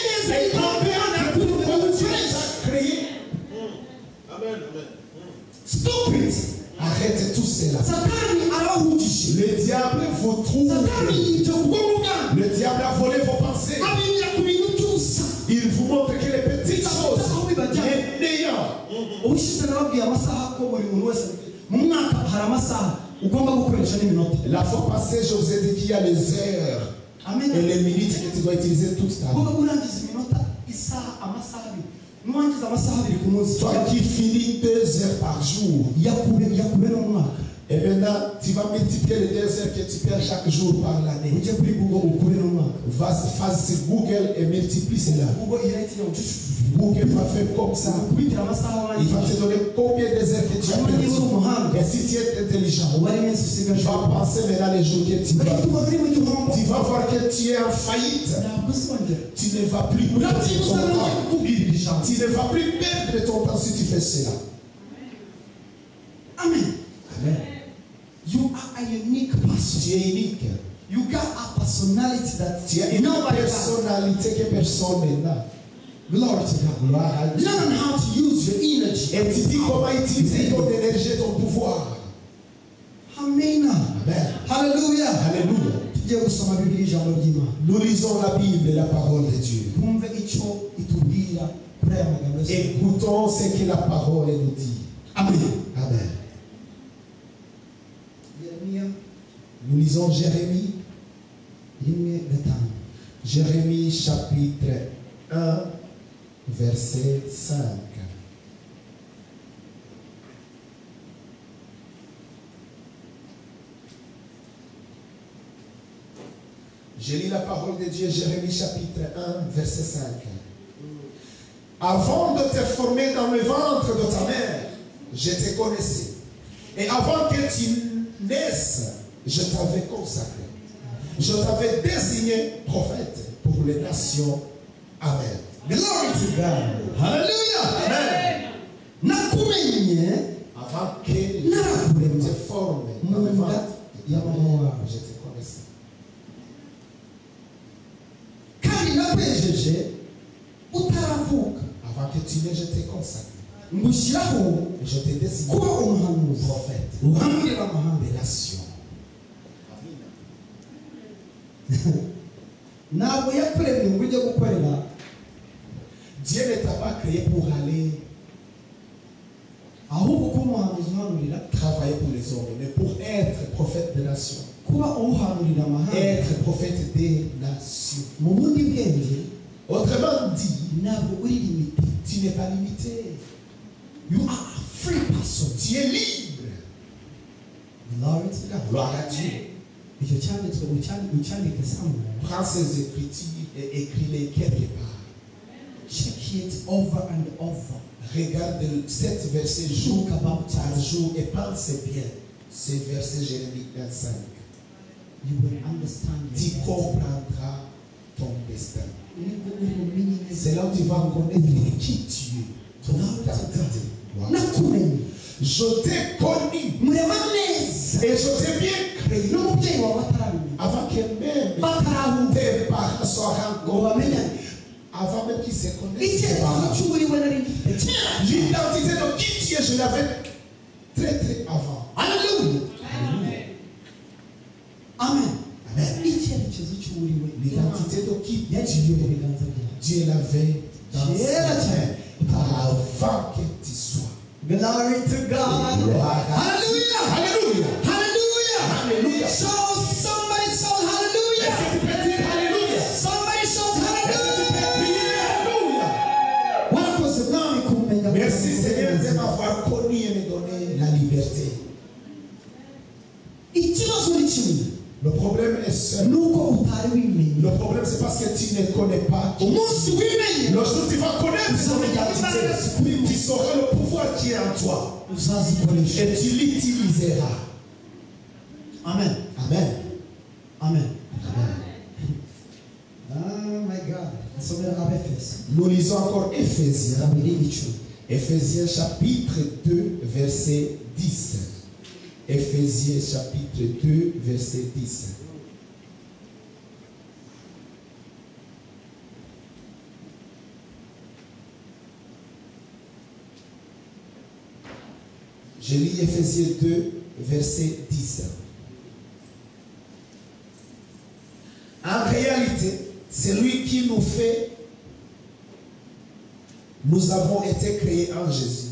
stupid. Arrêtez tout cela. Le diable vous trouve. Le diable a volé vos pensées. Il vous montre que les petites choses, les néants. La fois passée, je vous ai dit qu'il y a les heures et les minutes que tu dois utiliser toute ta vie. Toi qui finis deux heures par jour, Et maintenant, tu vas multiplier les deux heures que tu perds chaque jour par l'année. Va face Google et multiplie cela. Google va faire comme ça. Il va te donner combien de heures que tu as perdu. Et si tu es intelligent, tu vas penser maintenant les jours que tu vas. Tu vas voir que tu es en faillite. Tu ne vas plus perdre ton temps. Tu ne vas plus perdre ton temps si tu fais cela. Amen. Amen. You are a unique person. Tu es unique. You got a personality that Tu as une personnalité que personne n'a. Glory to God. Gloire à Dieu. Learn how to use your energy. Et tu dis comment utiliser ton énergie et ton pouvoir. Amen. Amen. Hallelujah. Alléluia. Nous lisons la Bible, la parole de Dieu. Écoutons ce que la parole nous dit. Amen. Amen. Nous lisons Jérémie. Jérémie chapitre un, verset cinq. Je lis la parole de Dieu, Jérémie chapitre un, verset cinq. Avant de te former dans le ventre de ta mère, je te connaissais. Et avant que tu naisses, je t'avais consacré. Je t'avais désigné prophète pour les nations. Amen. Glory to God. Hallelujah. Amen. Nakumenye. Avant que je te forme dans le ventre de ta mère, je te connaissais. Kandi nakwejeje utaravuka. Avant que tu naies, je t'ai consacré. Ngushyiraho Je t'ai désigné kuba umuhanuzi. prophète Uhamurira amahanga. des nations. Ntabwo yakuremye ngo ujye gukorera. Dieu ne t'a pas créé pour aller ahubwo kuba umuhanuzi uhanurira. travailler pour les hommes, mais pour être prophète des nations. Kuba uhanurira amahanga. Être prophète des nations. Mu bundi bwenge. Autrement dit, Ntabwo uri limité. tu n'es pas limité. You are a free person. Tu es libre. Glory to God. Gloire à Dieu. Icyo cyanditswe ucyandike somewhere. Prends ces écritures et écris-les quelque part. Check it over and over. Regarde sept versets jour par jour et pense bien. Ces versets Jérémie un cinq. You will understand. Tu comprendras ton destin. C'est là où tu vas connaître qui tu es. Ton identité. Nakumenye. Je t'ai connu. Murema neza. Et je t'ai bien créé. N'umubyeyi wawe ataramenya. Avant que même Batarahuka. tes parents soient Ngo rencontrés. bamenyane. Avant même qu'ils se connaissent. Icyerekezo cy'uburiwe nari ngifite kera. L'identité de qui tu es, je l'avais très très avant. Hallelujah. Alléluia. Amen. Amen. Icyerekezo cy'uburiwe. L'identité de qui tu yagiye mu es, biganza byawe. Dieu l'avait dans ses Kera cyane. mains avant que tu sois. Glory to God. Gloire à Hallelujah. Alléluia. Hallelujah. Alléluia. So somebody shout hallelujah. Est-ce que tu peux dire Alléluia? Somebody shout Est-ce que tu peux hallelujah. crier Alléluia? Warakoze mwami kumenya. Merci Seigneur de m'avoir connu et me donner la liberté. Ikibazo ni kimwe. Le problème est seul. Nuko utari wimenye. Le problème c'est parce que tu ne connais pas qui Umunsi wimenye. Le jour où tu vas connaître son identité, tu sauras le pouvoir qui est en toi. Uzazikoresha. Et tu l'utiliseras. Amen. Amen. Amen. Amen. Oh my God. Nsomera abefeso. Nous lisons encore Éphésiens. Kabiri icumi. Éphésiens chapitre deux, verset dix. Éphésiens chapitre deux, verset dix. Je lis Éphésiens deux, verset dix. En réalité, c'est lui qui nous fait. Nous avons été créés en Jésus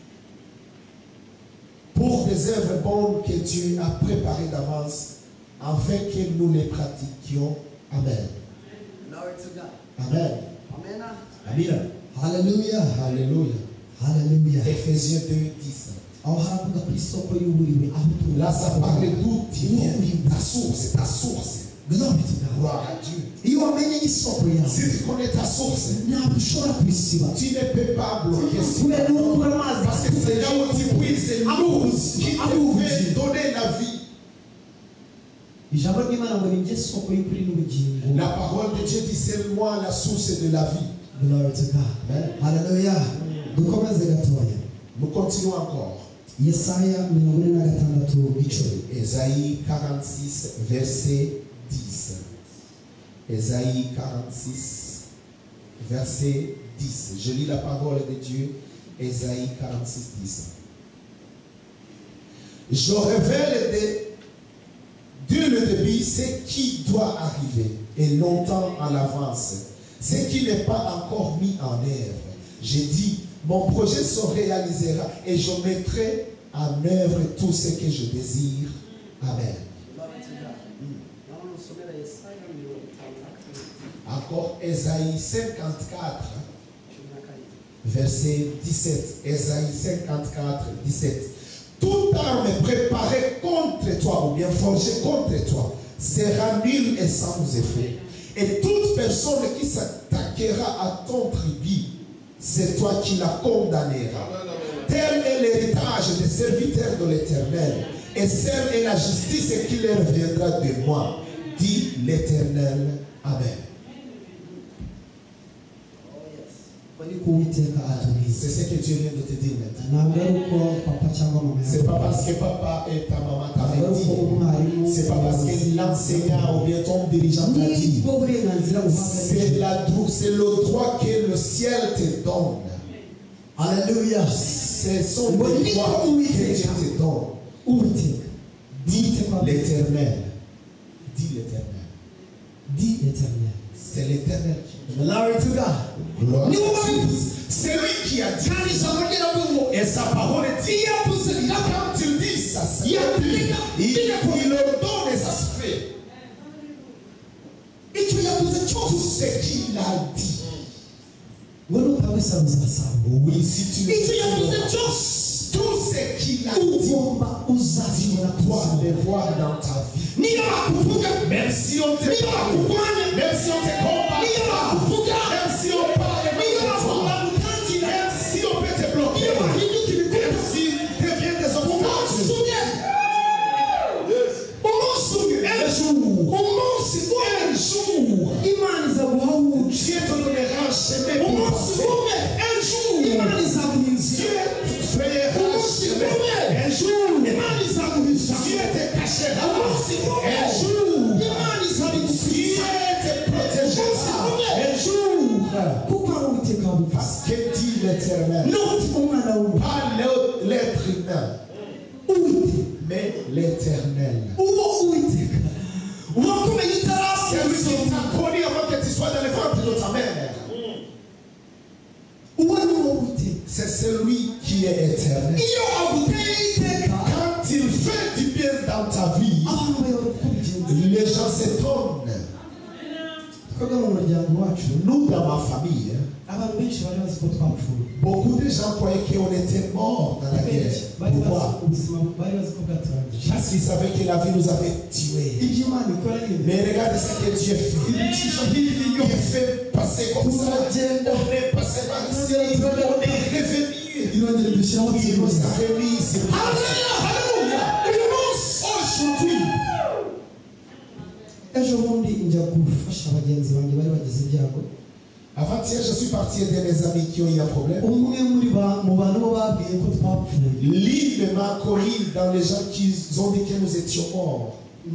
pour des œuvres bonnes que Dieu a préparées d'avance afin que nous les pratiquions. Amen. Glory to God. Amen. Amen. Amen. Hallelujah. Alléluia. Hallelujah. Éphésiens deux, dix. Là, ça parle d'où tu viens. Ta source, ta source. Gloire à Dieu. Si tu connais ta source, tu ne peux pas bloquer ça. Parce que c'est là où tu puisses l'eau qui te fait donner la vie. La parole de Dieu dit c'est moi la source de la vie. Glory to God. Hallelujah. Nous continuons encore. Ésaïe quarante-six, verset dix. Ésaïe quarante-six, verset dix. Je lis la parole de Dieu. Ésaïe quarante-six, dix. Je révèle de, dès le début ce qui doit arriver et longtemps à l'avance, ce qui n'est pas encore mis en œuvre. J'ai dit, mon projet se réalisera et je mettrai en œuvre tout ce que je désire. Amen. Encore Ésaïe cinquante-quatre, verset dix-sept. Ésaïe cinquante-quatre, dix-sept. Toute arme préparée contre toi ou bien forgée contre toi sera nulle et sans effet. Et toute personne qui s'attaquera à ton tribut, c'est toi qui la condamneras. Tel est l'héritage des serviteurs de l'Éternel, et celle est la justice qui leur viendra de moi, dit l'Éternel. Amen. C'est ce que Dieu vient de te dire maintenant. C'est pas parce que papa et ta maman t'avaient dit. C'est pas parce que l'enseignant ou bien ton dirigeant t'a dit. C'est le droit que le ciel te donne. Alléluia. Ce sont les droits que Dieu te donne. Dis l'Éternel. Dis l'Éternel. Dis l'Éternel. C'est l'Éternel qui Glory to God. C'est lui qui a dit. Et sa parole dit. Quand il dit ça, il, il ordonne et ça se fait. Tout ce qu'il a dit. Oui, si tu tout ce qu'il a dit, tu dois le voir dans ta vie. Même si on te parle, même si on te combat, même si on parle, même si on peut te bloquer, même si tu deviens des obstacles. Un jour, un jour, Dieu te donnera un chemin pour passer. Un jour, Dieu te fera un chemin. Un jour, Dieu te cachera. Un jour, Dieu te protégera. Un jour, parce que dit l'Éternel, pas l'être humain, mais l'Éternel. C'est lui qui t'a connu avant que tu sois dans le ventre de ta mère. C'est celui qui est éternel. Quand il fait du bien dans ta vie, les gens s'étonnent. Nous, dans ma famille, beaucoup de gens croyaient qu'on était morts dans la guerre. Pourquoi? Parce qu'ils savaient que la vie nous avait tués. Mais regardez ce que Dieu fait. Il fait passer comme ça. On est passé par ici. On est revenu. Il nous a remis ici. Alléluia. Aujourd'hui. Avant-hier, je suis parti aider mes amis qui ont eu un problème. L'île m'a connu dans les gens qui ont dit que nous étions morts.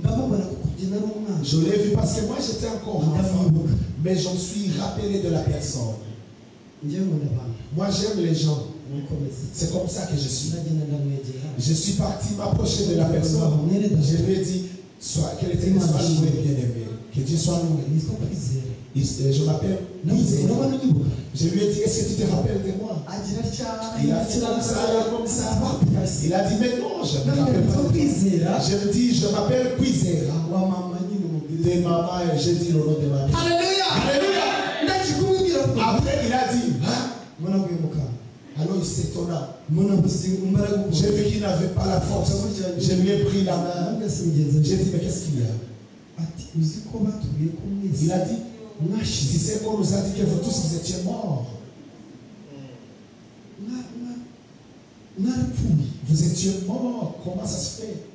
Je l'ai vu parce que moi j'étais encore enfant, mais je me suis rappelé de la personne. Moi j'aime les gens. C'est comme ça que je suis. Je suis parti m'approcher de la personne. Je lui ai dit que l'Éternel soit loué, bien-aimé. Que Dieu soit loué. Je m'appelle Misé. Je lui ai dit, est-ce que tu te rappelles de moi? Il a fait comme ça, comme ça. Il a dit, mais non, je ne me rappelle pas. Je me dis, je m'appelle Quizera. De maman, et j'ai dit le nom de maman. Alléluia! Alléluia! Après, il a dit, hein? Alors il s'étonna. umunabuzi imbaraga ukuntu J'ai vu qu'il n'avait pas la force. Je lui ai pris la main. mbese mugenzi we J'ai dit, mais qu'est-ce qu'il y a? ati uzi ko batubwiye ko mwese Il a dit, tu mwashize sais qu'on nous a dit que vous tous vous étiez morts. mwa- mwa- mwarapfuye Vous étiez morts. Comment ça se fait?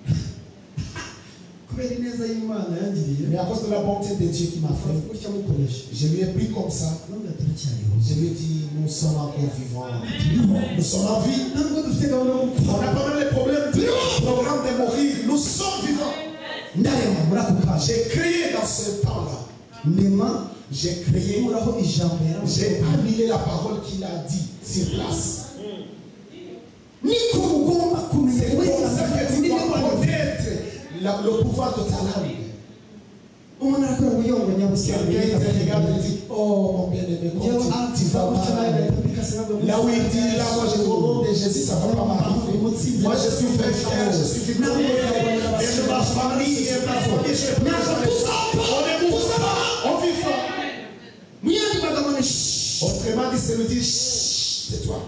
kubera ineza y'Imana yangiriye Mais à cause de la bonté de Dieu qui m'a fait, gutya mukoresha je lui ai pris comme ça. none turacyariho Je lui ai dit, nous sommes encore vivants. Nous sommes en vie. ntabwo dufite gahunda yo gupfa On n'a pas même les problèmes, le programme de mourir. Nous sommes vivants. ndarema muri ako kaje J'ai crié dans ce temps-là. ndema J'ai crié. nkuraho ijambo J'ai yaravuze annulé la parole qu'il a dit sur place. niko mugomba kumenya C'est comme ça uburenganzira que tu bw'ibyo dois Imana connaître la- le pouvoir de ta langue. umuntu arakora ubuyongo nyabusa Quelqu'un te regarde et dit, oh mon bien-aimé, njyewe comment tu, tu vas gutya nawe mal. gahita mbikase nabwo Là où il dit, là moi je dis, au nom de Jésus, ça va pas m'arriver. Moi je suis vainqueur, je suis victorieux. Et de ma famille et ma famille, je peux On est mouvant, on vit fort. muyandi magambo ni shh. Autrement dit, c'est me dire, chut, tais-toi.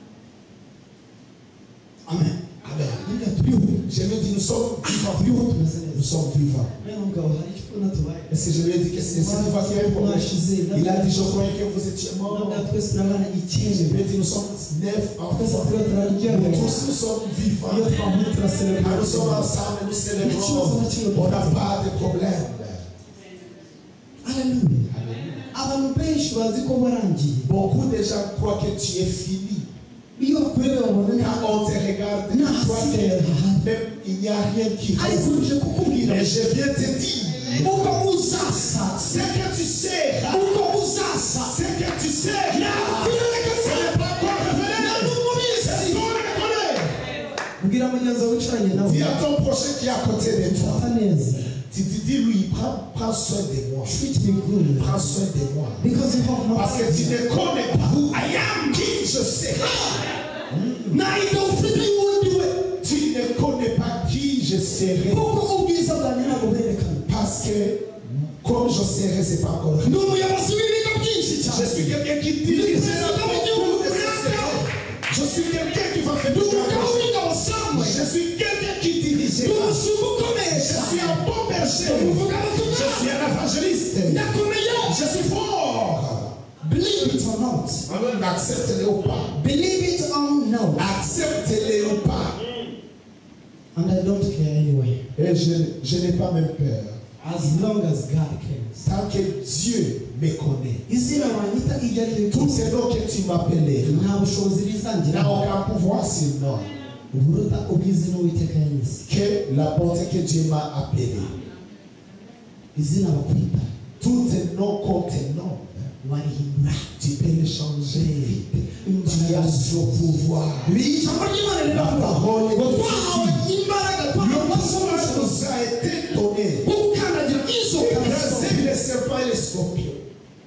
amen Amen. nibyo turiho Je me dis, nous sommes vivants. turiho tumeze Nous neza sommes vivants. rero mugabo hari icyo ubona tubaye Est-ce que je lui ai dit, qu'est-ce que c'est tu vas qu'il y a un problème? Il a dit, je croyais que vous étiez morts. nabwo twese turabana Je icyenda lui ai dit, nous sommes neuf twese enfants. turiho Nous turaryohewe tous, nous sommes vivants. iyo twahuye Ah, turaserebura nous sommes ensemble, nous célébrons. On n'a pas de problème. haleluya abantu benshi bazi ko warangiye Beaucoup de gens croient que tu es fini. iyo bakureba babona Quand on te regarde, Non, tu crois c'est- que même il n'y a rien qui ariko reste. uje kukubwira Mais je viens te dire, uko uzasa ce que tu sais, uko uzasa ce que tu sais, ce n'est pas encore révélé. C'est toi qui connais. bwira mugenzi wawe wicaranye nawe Dis à ton prochain qui est à côté de toi. fata neza Tu te dis, lui, prends, prends soin de moi. treat me good Prends soin de moi. because you have no Parce que tu ne connais pas who I am, qui je sais. nahita ufite y'uwundi we Tu ne connais pas qui je serai. kuko ubwiza bwanjye ntabwo burerekana Parce que comme je serai, c'est pas encore. ni umuyobozi w'ibigo byinshi Je cyane suis quelqu'un qui dirige beaucoup de sociétés. Je suis quelqu'un qui va faire ni du umugabo travail. w'ingabo samwe Je suis quelqu'un qui dirige. ni umushumba ukomeye Je suis un bon berger. Je suis un évangéliste. ndakomeye Je suis fort. believe it or not Accepte-le ou pas. believe it or not Accepte-le ou pas. and I don't care anyway Et je, je n'ai pas même peur. as long as God cares Tant que Dieu me connaît. izina wanyita iryo ari ryo Tous ces noms que tu m'appelais nta bushobozi rizangira n'a aucun pouvoir sur moi. uburuta ubw'izina uwiteka yanyise Que la bonté que Dieu m'a appelée. izina bakwita Tous tes noms qu'on te nomme, warihindura tu peux les changer. Tu as ce pouvoir. ijambo ry'imana La riravuga parole ngo est twahawe dit. imbaraga Le twahawe pouvoir ubushobozi nous a été donné. bwo gukandagira inzoka na Écraser sida les serpents et les scorpions.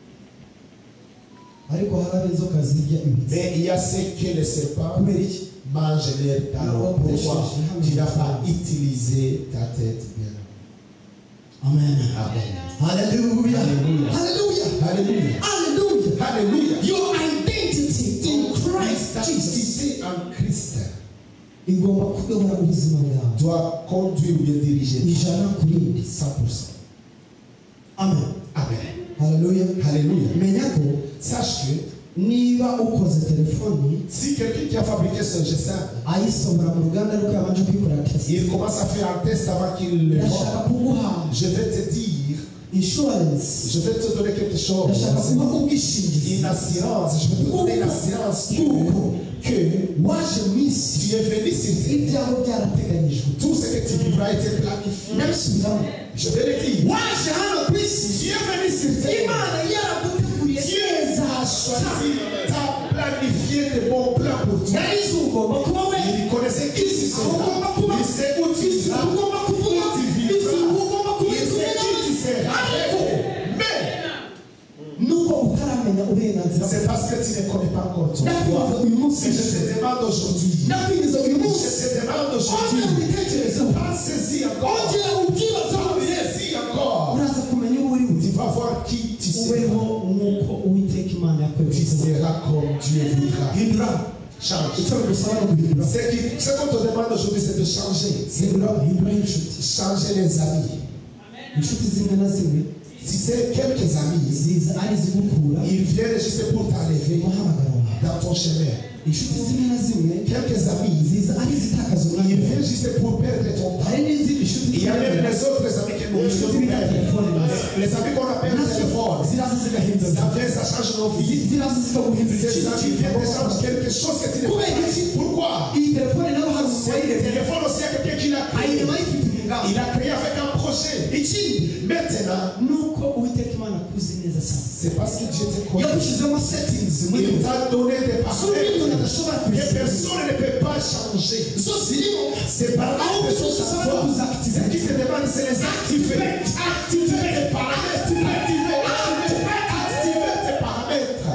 ariko hari ab'inzoka zirya ibitsi Mais il y a ceux que les serpents kubera iki mangent leurs talons. Pourquoi tu n'as pas utilisé ta tête bien? amen Amen. haleluya Hallelujah. haleluya Hallelujah. haleluya Hallelujah. your identity in Christ Ta Jesus identité en Christ igomba kuyobora ubuzima bwawe doit conduire ou bien diriger ijana ku rindi cent pour cent. amen Amen. haleluya Hallelujah. menya ko Sache que niba ukoze telefoni si quelqu'un qui a fabriqué ce G cinq, ayisohora mu ruganda rwo yabanje kuyikorera test il commence à faire un test avant qu'il le ndashaka vende. kuguha Je vais te dire, insurance je vais te donner quelque chose. ndashaka kuguha ubwishingizi Une assurance. Je vais te donner une assurance que, que waje mu isi tu es venu sur terre. ibyawe byarateganyijwe Tout ce que tu vivras a été planifié. ndabisubiramo Je vais le dire. waje hano ku isi Tu es venu sur terre. imana yaraguteguriye Dieu neza a choisi, t'a planifié de bons plans pour toi. yarize ugomba kuba we Il connaissait qui tu seras. ugomba kuba Il sait où tu seras. ugomba kuvuga Où tu izi vivras. ugomba Il sait qui tu seras. ariko Mais nuko utaramenya uburenganzira c'est parce que tu ne connais pas encore ton ndakwibaza droit. uyu munsi Mais je te demande aujourd'hui. ndakwibaza uyu Je munsi te demande ongera aujourd'hui. ubitekerezeho Pensez-y encore. ongera ubyibazaho Pensez-y encore. uraza kumenya uwo uri Tu vas voir qui tu ubeho seras. nk'uko uwiteka imana Tu yakwerekeza seras comme Dieu voudra. hindura Change. icyo bigusaba ni uguhindura Ce qui- ce qu'on te demande aujourd'hui, c'est de changer. hindura hindura inshuti Changer les amis. inshuti zimwe na zimwe Si c'est quelques amis, ziza ari izigukura ils viennent juste pour t'enlever umuhamagaro wawe dans ton chemin. inshuti zimwe na zimwe Quelques amis, ziza ari izitakaza ils umwanya viennent juste pour perdre ton temps. hari n'izindi inshuti Il y a même zimwe les autres amis qui nous nous perdent. Les amis qu'on appelle téléphone. ziraza zigahindura Ça vient, ça change nos vies. ziraza zikaguhindura Ces amis viennent te changer quelque chose que tu ne Kubera fais iki? pas. Pourquoi? iyi telefone nawe hari C'est le uwayiremye téléphone aussi, il y a quelqu'un qui l'a créé. ayirema ayifite ingamba Il a créé avec un projet. ikindi Maintenant, nuko uwiteka imana akuzi neza cyane c'est parce que Dieu te connaît. yagushyizemo settings muri Il t'a donné des z'uburyo umuntu paramètres adashobora que kubisiga personne ne peut pas changer. zo zirimo C'est par là aho que byose ça usaba soit. kuzakitiza Ce qui te demande, c'est les activer. Activer les paramètres. Activer, activer, activer tes paramètres.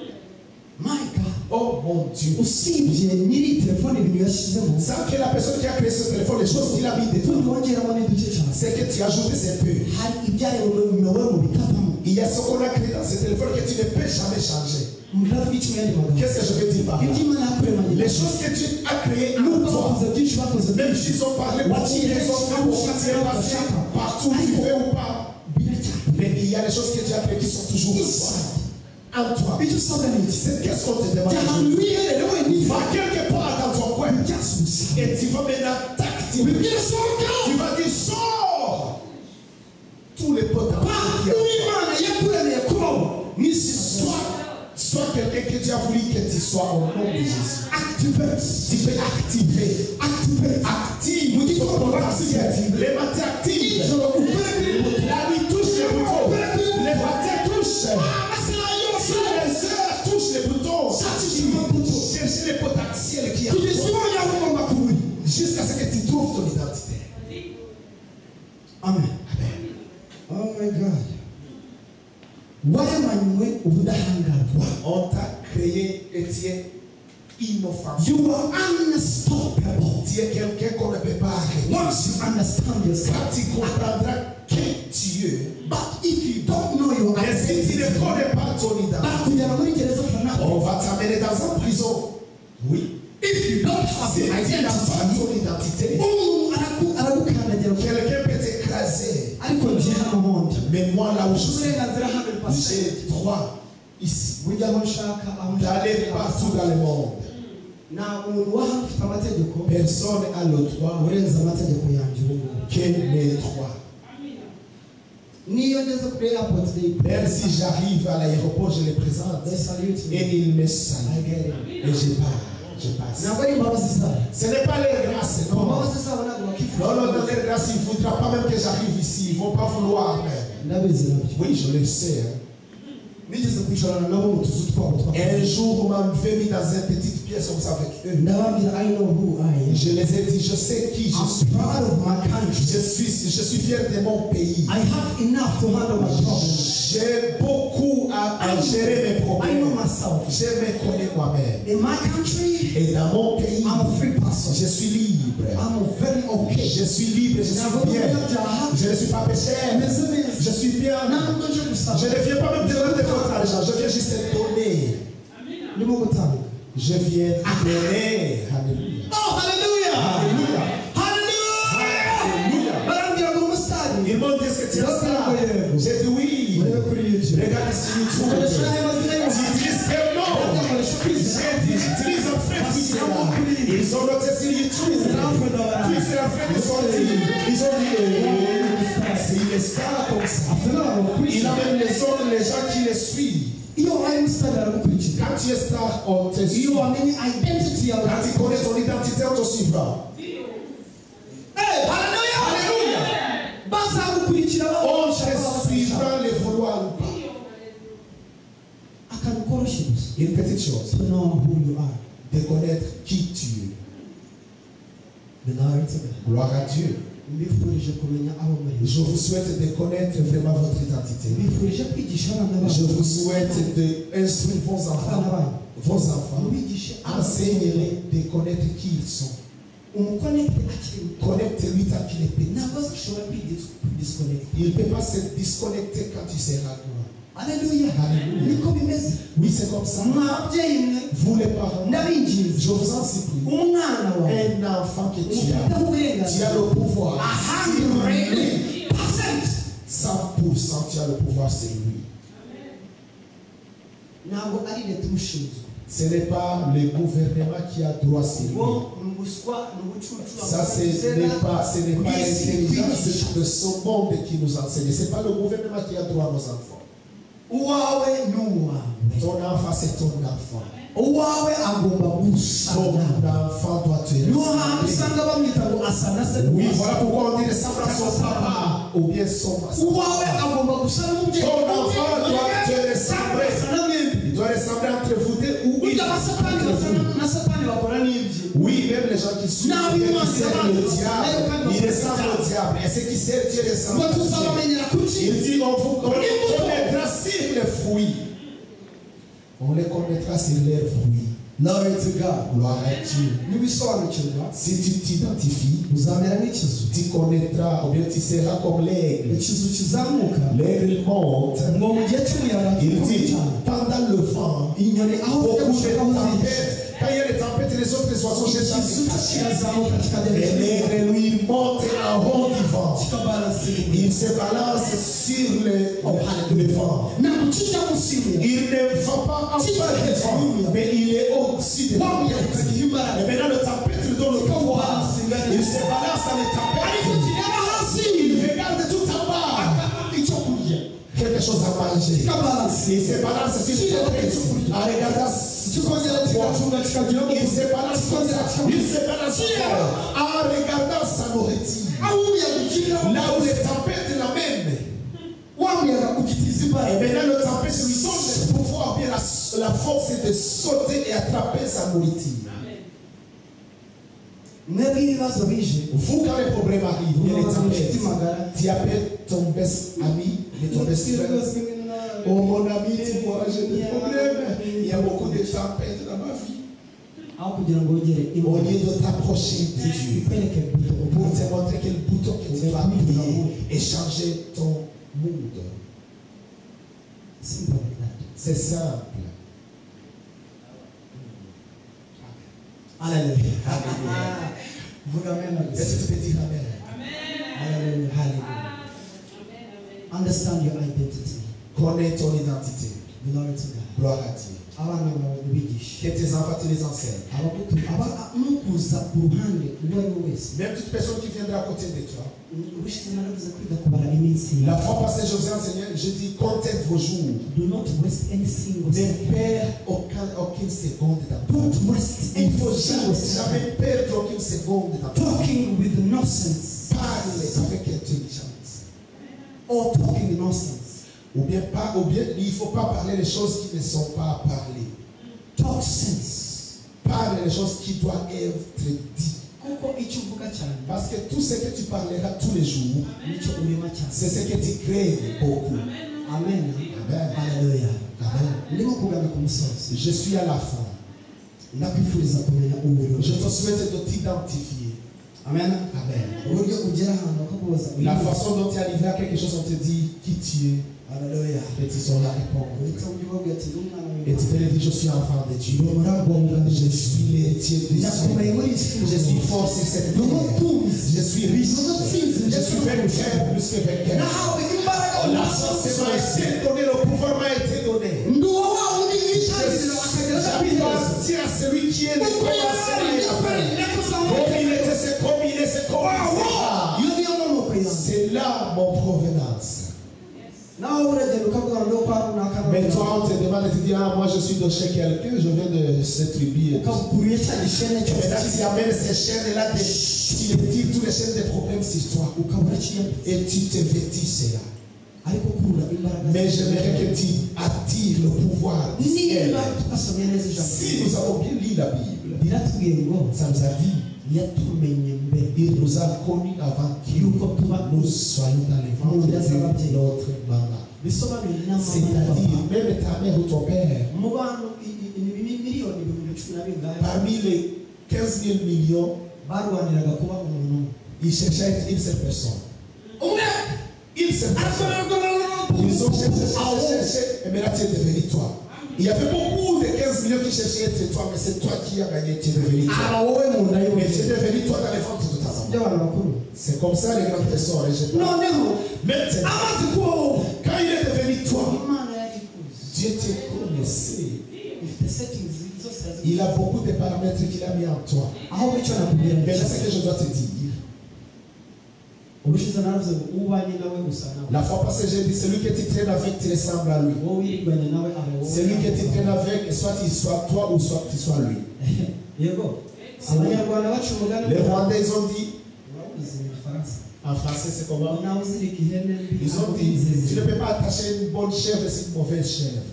my god Oh mon Dieu. usibye nyiri telefone ibintu yashyizemo Sans que la personne qui a créé ce téléphone, les choses qu'il a mis tundi dedans, wongeramo n'uduce cyane c'est que tu ajoutes ces peu. hari ibyaremewe mu bitavamo Il y a ce qu'on a créé dans ce téléphone que tu ne peux jamais changer. muravuga iki mu yandi magambo Qu'est-ce que je veux dire par là? ibyo imana yakuremanye Les choses que tu as créées en nubwo toi, bakoze byinshi bakoze même byinshi s'ils ont parlé beaucoup, ils ont fait beaucoup, tu es passé partout où tu veux ou pas. biracyari Mais il y a les choses que tu as créées qui sont toujours en toi. En toi. icyo usabwa ni iki C'est qu'est-ce qu'on te jya demande ahantu aujourd'hui? wiherere wenyine Va quelque part dans ton coin byasubiza et tu vas maintenant t'activer. bibwira sohoka Tu vas dire sors tous les potes pa uw'imana yakuremeye kubaho mu isi Sois, sois quelqu'un que tu as voulu que tu sois au nom de Jésus. activate Tu peux activer. activate Active. Mu gitondo ton active. potentiel. Les matins actifs. ijoro ukore kuri buto La nuit touche les boutons. Les matins touchent. Les heures touchent les boutons. Cherchez les potentiels qui kugeza sont ubonye aho ugomba kuba jusqu'à ce que tu trouves ton identité. amen oh my god waremanywe ubudahangarwa On t'a créé et tu es inoffensif. you are unstoppable Tu es quelqu'un qu'on ne peut pas arrêter. once you understand yourself Quand tu comprendras qui tu es, but if you don't know your mais si tu identity ne connais pas ton identité, bakujyana muri gereza fanako on va t'amener dans une prison. Oui. if you don't have Si the tu n'as pas identity ton identité, umuntu araku- aragukandagira ku- quelqu'un peut t'écraser. ariko njye hano hondi Mais moi, là où je suis, uburenganzira hundred percent j'ai droit ici bujya aho nshaka aho d'aller partout dans le monde. nta muntu wa hano ufite amategeko Personne n'a le droit urenza amategeko yanjye ubu ngubu que mes droits. niyo ngeze kuri airport day Même si j'arrive à l'aéroport, je les présente they salute me et ils me I saluent. get it Et je pars, je passe. ntabwo ari imbabazi zabo Ce n'est pas leur grâce, non. imbabazi zabo ntabwo bakifuza Non, non, dans leur grâce, il ne voudra pas même que j'arrive ici. Ils ne vont pas vouloir même. ndabizi nabyo Oui, je le sais. hein. nigeze kwicarana nabo mu tuzu twabo twa Un jour, on m'a fait mis dans une petite pièce comme ça avec eux. ndababwira I know who I am Je les ai dit, je sais qui je I'm suis. proud of my country Je suis, je suis fier de mon pays. I have enough to handle my problems J'ai beaucoup à, à gérer mes I know problèmes. myself Je me connais moi-même. in my country Et dans mon pays, I'm a free person je suis libre. I'm very okay Je suis libre, je suis bien. Je ne suis pas pécheur. Je suis bien. ntabwo nje gusaba Je ne viens pas même demander votre argent. Je viens juste te donner. ndimo gutanga Je viens te donner. Alléluia. oh hallelujah Alléluia. hallelujah Alléluia. barambwira ngo umusitari Ils m'ont dit ce que tu as ça. J'ai dit oui. urebe kuri YouTube Regarde ici YouTube. ukoresha aya mazina Tu y'umuhanzi utilises quel nom? ukoresha kwizera J'ai dit, j'utilise un frère qui est là. Ils ont noté sur YouTube. Puis c'est la frère de son dit. Ils ont dit, oh, c'est il est star comme ça. Il a même les autres, les gens qui le suivent. iyo wabaye umusitari aragukurikira Quand tu es star, on te suit. iyo wamenye identity yawe Quand tu connais ton identité, on te suivra. Hey, hallelujah Alléluia. bazagukurikira On bagushaka te suivra les vouloir ou pas. akantu koroshye gusa Une petite chose, to know who you are de connaître qui tu es. glory to God Gloire à Dieu. mbifurije kumenya aho muri Je vous souhaite de connaître vraiment votre identité. mbifurije kwigisha abana Je bacu vous souhaite d'instruire vos abana enfants. banyu Vos enfants. mubigishe Enseignez-les de connaître qui ils sont. umukonekite akiri muto Connecte-lui tant qu'il est petit. ntabwo ashobora kwidisconnect Il ne peut pas se disconnecter quand il sera grand. Alléluia. Alléluia. Niko bimeze. Oui, c'est comme ça. Mwabyeyi mwe Vous les parents, ndabinginze je vous en supplie. umwana wawe Un enfant que tu ufite as, tu as uburenganzira le pouvoir. one hundred percent cent pour cent, tu as le pouvoir sur lui. ntabwo ari leta imushinzwe. Ce n'est pas le gouvernement qui a droit sur lui. ngo ni ubuswa ni ubucucu Ça, ce n'est pas, ce n'est pas l'intelligence de ce monde qui nous enseigne. Ce n'est pas le gouvernement qui a droit à nos enfants. uwawe ni uwawe. Ton enfant, c'est ton enfant. uwawe agomba gusa Ton nawe. enfant doit te niho hantu ressembler. usanga bamwita ngo asa na se. Oui, voilà pourquoi on dit ressemble à son papa ou bien son uwawe agomba gusa n'umubyeyi. Ton enfant doit te ressembler. asa na mwembi. Il doit ressembler entre vous deux ou il burya abasatani basa na satani bakora n'ibye. Oui, même les gens qui suivent Non, Dieu, oui, moi, qui c'est servent le vrai. diable, Mais ils ressemblent au diable. Et ceux qui servent Dieu ressemblent ngo au diable. tuzabamenyera kuki. Il dit, on vous connaîtra sur les fruits. On les connaîtra sur leurs fruits. Glory to God. Gloire à Dieu. nibisobanukirwa Si tu t'identifies, uzamera nk'ikizu. tu connaîtras, ou bien tu seras comme l'aigle. ikizu kizamuka L'aigle monte. ngo mu gihe cy'umuyaga Il gikomeye dit, cyane pendant le vent, inyoni aho zijya beaucoup de gushaka aho zihisha tempêtes. Quand il y a les tempêtes, les autres oiseaux cherchent à se ikizu cacher. kirazamuka Et kikagera l'aigle, lui, il monte en haut du vent. kikabalanse. Il se balance sur le, le vent. ntabwo kijya munsi y'umuyaga. Il ne va pas en bas du vent, mais il est au-dessus du vent. kagiha imbaraga. Et maintenant, le tempête lui donne le pouvoir. Il se balance dans les ariko tempêtes. kireba hasi Il regarde tout en bas. akabona icyo kurya Quelque chose à manger. kikabalanse. Il se balance sur les tempêtes. En regardant kikongera kigacunga kikagira il se balance comme ça. Il se balance en regardant sa nourriture. aho umuyaga ukirira Là où les tempêtes l'amènent. wa muyaga ukitiza Et imbaraga. maintenant, le tempête lui donne le pouvoir, bien la, la force de sauter et attraper sa nourriture. mwebwe ibibazo bije Vous, quand les problèmes arrivent, bien les tempêtes, magara. tu appelles ton best ami et ton best friend. Oh mon ami, tu vois, j'ai des problèmes. Il y a beaucoup de tempêtes dans ma vie. aho kugira ngo wegere Au imana lieu de t'approcher de Dieu, ikwereke buto pour te montrer quel bouton que tu dois appuyer et changer ton mood. simple like that. C'est simple. Hallelujah. Vuga amen. Est-ce que tu peux dire Amen? Hallelujah. Hallelujah. Understand your identity. Connais ton identité. Glory to God. Gloire à Dieu. Abana bawe ubigishe. Que tes enfants, tu les enseignes. Abakutu aba nukuza ku ruhande uwo ari we wese. Même toute personne qui viendra à côté de toi. Ubushize naravuze kwiga kubara iminsi. La fois passée, je vous ai enseigné, je dis, comptez vos jours. Do not waste any single Ne second. perds aucun, aucune seconde dans ta Don't vie. waste Il any ne faut single jamais, second. jamais perdre aucune seconde dans ta vie. Talking with nonsense. Parle avec intelligence. Or talking nonsense. Ou bien, pas, ou bien il ne faut pas parler les choses qui ne sont pas parlées. Talk sense. Parle les choses qui doivent être dites. Kuko icyo uvuga cyane Parce que tout ce que tu parleras tous les jours, nicyo urema cyane. c'est ce que tu crées beaucoup. Amen. Amen. Hallelujah. Amen. Ndimo kugana ku musozi. Je suis à la fin. Ndakwifuriza kumenya uburyo. Je te souhaite de t'identifier. Amen. Amen. Uburyo ugera ahantu bakakubaza. La façon dont tu es arrivé à quelque chose, on te dit qui tu es. Hallelujah. Et tu sauras répondre. Uhita ubibabwira ati "Ndi umwana Et tu peux lui dire, je suis enfant de Dieu. Je suis l'héritier de Ndakomeye muri iki Dieu. Je suis fort sur cette terre. Je suis riche. Je suis vainqueur plus que vainqueur. nahawe imbaraga La force m'a été donnée, le pouvoir m'a été donné. ndi uwo wa wundi yitangirira akagera n'akwihereza. J'appartiens à celui qui est le commencement et la fin. Comme il était, c'est comme il est, c'est comme il sera. iyo niyo nkomoko yawe. C'est là mon provenance. nawe uragenda ukavuga ngo kwa runaka Mais toi, on te demande, tu dis, ah, moi je suis de chez quelqu'un, je viens de cette tribu. Et ukabukuriye cya gishene Et maintenant, tu amènes ces chaînes-là, tu les tires tous les chaînes des problèmes sur toi. ukabura kiyapfa. Et tu te vêtis cela. ariko kurura imbaraga. Mais j'aimerais que tu attires le pouvoir du ciel. niba twasomye neza ijambo. Si nous avons bien lu la Bible, biratubwiye ngo ça nous a dit, yatumenye mbere il nous a connus avant que nous soyons dans les ventres de notre maman. bisobanuye n'amama C'est-à-dire, même ta mère ou ton père, mu bantu i- i- i- miliyoni ibihumbi cumi na bingahe parmi les quinze mille millions, barwaniraga kuba umuntu umwe. ils cherchaient à être une seule personne. umwe Une seule personne. arasobanurwa Ils Ils ont cherché, cherché, cherché, et maintenant tu es devenu toi. Il y avait beaucoup de quinze millions qui cherchaient à être toi, mais c'est toi qui as gagné, tu es devenu toi. Mais tu es devenu toi dans les ventres de ta maman. C'est comme ça les grands trésors. Non, non. Maintenant, quand il est devenu toi, Dieu te connaissait. Il a beaucoup de paramètres qu'il a mis en toi. Mais c'est ce que je dois te dire. La fois passée, j'ai dit, celui que tu traînes avec, tu ressembles à lui. Celui que tu traînes avec, soit il soit toi ou soit tu sois lui. Les Rwandais, ils ont dit, en français, c'est comment? Ils ont dit, tu ne peux pas attacher une bonne chèvre et une mauvaise chèvre.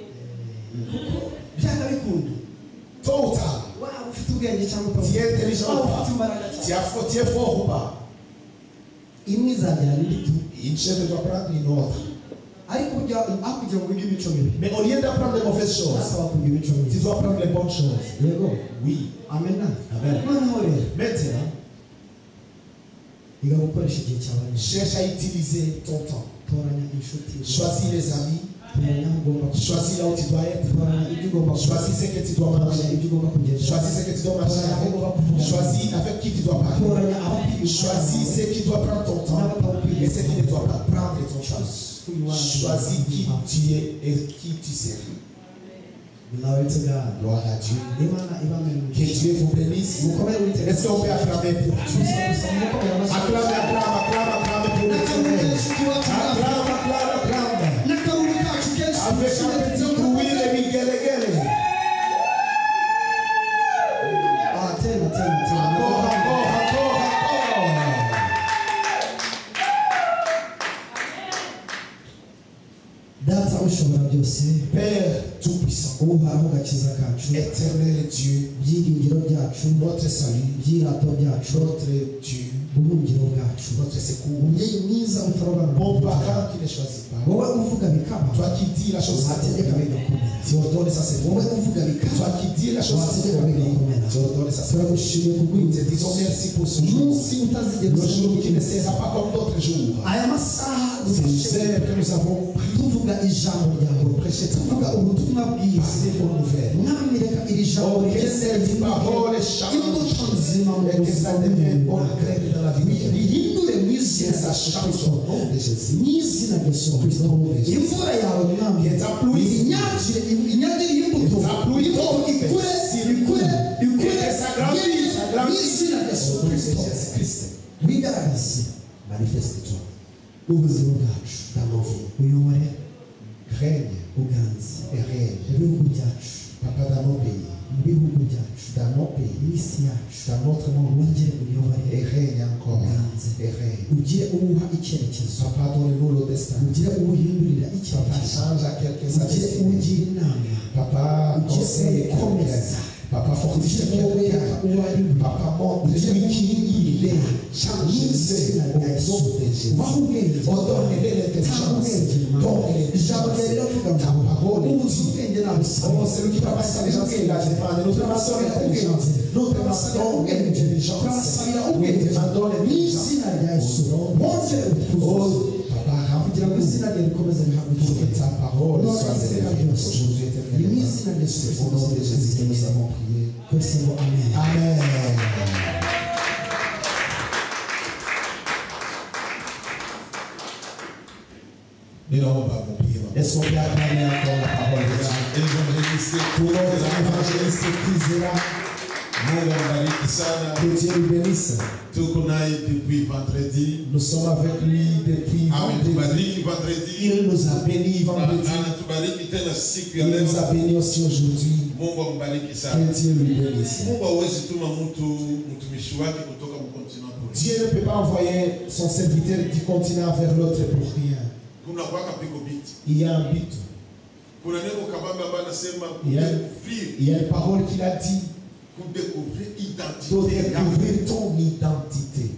Tôt ou tard, tu es intelligent ou pas? Tu es fort ou pas? Une chèvre doit prendre une autre. Mais au lieu d'apprendre les mauvaises choses, tu dois prendre les bonnes choses. Oui. Amen. Amen. Maintenant, cherche à utiliser ton temps. Choisis les amis. Choisis là où tu dois être. Choisis ce que tu dois manger. Choisis ce que tu dois marcher avec. Choisis avec qui tu dois parler. Choisis ce qui doit prendre ton temps et ce qui ne doit pas prendre ton temps. Choisis qui tu es et qui tu seras. Gloire à Dieu. Que Dieu vous bénisse. Est-ce qu'on peut acclamer pour Dieu? Acclame, acclame, acclame, acclame pour l'éternel. Acclame, acclame, acclame. Avec un petit bruit de Miguel. Ah, tiens, tiens, tiens. Encore, encore, encore, encore. Data ushobora byose. Père tout-puissant. Uhoraho gakiza kacu. Éternel Dieu. Byiringiro byacu. Notre salut. Byirato byacu. Notre Dieu. Buhungiro bwacu. Notre secours. Umubyeyi mwiza utarobana. Bon parent qui ne choisit pas. Wowe uvuga bikaba. Toi qui dis la chose ategeka bigakomera. Tu ordonnes ça c'est wowe uvuga bikaba. Toi qui dis la chose ategeka bigakomera. Tu ordonnes ça c'est vrai. Turagushimiye kubw'ibyo. Nous te disons merci pour ce jour. Umunsi utazigera le jour qui ne sera pas comme d'autres jours. Aya masaha ces heures que nous avons pris. Tuvuga ijambo ryawe. Prêcher tuvuga ubutumwa bwiza. Passer pour nouvelle. Mwami reka iri jambo rigeze di parole change. Imbuto nzima mu buzima devienne bonne graine dans la vie. Rihindure mu izina sa chance au nom de Jésus. Mu izina rya Yesu Kristo. Imvura yawe mwami inyagire inyagire imbuto. Ikure ikure ikure sagrabire mu izina rya Yesu Kristo. Wigaragaze manifeste-toi. Ubuzima bwacu bw'amavu uyobore règne uganze règne ibihugu byacu papa dans nos pays mu bihugu byacu dans nos pays isi yacu dans notre monde wongere uyobore et règne encore uganze et règne ugire uwuha icyerekezo papa donne-nous le destin ugire uwuhindurira icyerekezo change à quelques ugire uwugira inama papa ugire komeza papa fortifie quelqu'un papa montre celui qui il est change au nom de Jésus ordonne-les l'intelligence donne-les ta parole oh celui qui va passer les gens qui là nous demandons l'intelligence nous demandons l'intelligence nous demandons l'intelligence oh papa kugira ngo izina ryawe rikomeze rihabwe ta parole soit élevée aujourd'hui éternellement c'est au nom de Jésus que nous avons prié. Amen. Amen. Nous n'avons pas compris. Est-ce qu'on peut acclamer encore la parole de Dieu? Pour nos évangélistes qui sont là, que Dieu nous bénisse. Depuis vendredi. Nous sommes avec lui depuis vendredi. Il nous a bénis vendredi. Il nous a bénis aussi aujourd'hui. Que Dieu nous bénisse. Dieu ne peut pas envoyer son serviteur du continent vers l'autre pour rien. Il y a un but. Il y a, il y a une parole qu'il a dit. Pour découvrir identité. Pour découvrir ton identité.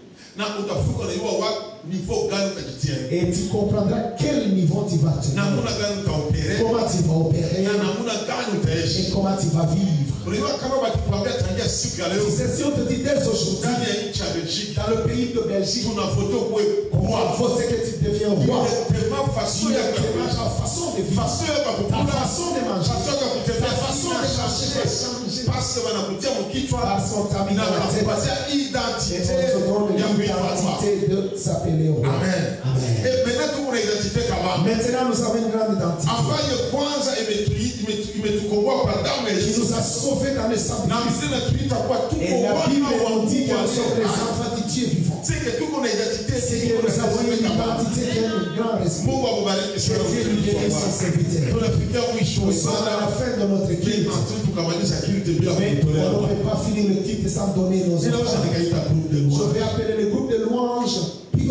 Et tu comprendras quel niveau tu vas tenir. Comment tu vas opérer. Et comment tu vas vivre. Si on te dit dès aujourd'hui, dans le pays de Belgique, on va voter que tu deviens roi. Ta façon de vivre, ta façon de manger, ta façon de changer, parce qu'on t'a mis dans la tête, et on te donne l'identité de s'appeler roi. Amen. Amen. Et maintenant, tout le monde a identité comme Maintenant, nous avons une grande identité. Il nous a sauvés dans le sang. Et la Bible nous dit que nous sommes les enfants du Dieu vivant. C'est que nous avons une identité qui est un grand respect. Que Dieu lui bénisse son serviteur. Nous sommes à la fin de notre culte. Mais on ne peut pas finir le culte sans donner nos offrandes. Je vais appeler le groupe de louanges. Il y a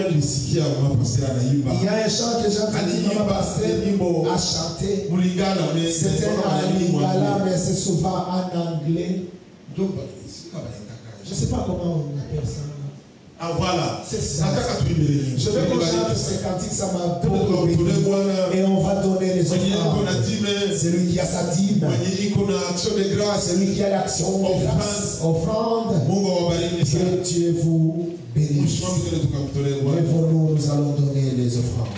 un chant que j'ai entendu mon pasteur a chanté. C'était en lingala, mais c'est souvent en anglais. Je ne sais pas comment on appelle ça. Ah voilà, c'est ça. Je vais qu'on chante ce cantique, ça m'a beaucoup aidé. Et on va donner les offrandes. Celui qui a sa dîme, celui qui a l'action de grâce, offrande. Que Dieu vous bénisse. Lèvons-nous, nous allons donner les offrandes.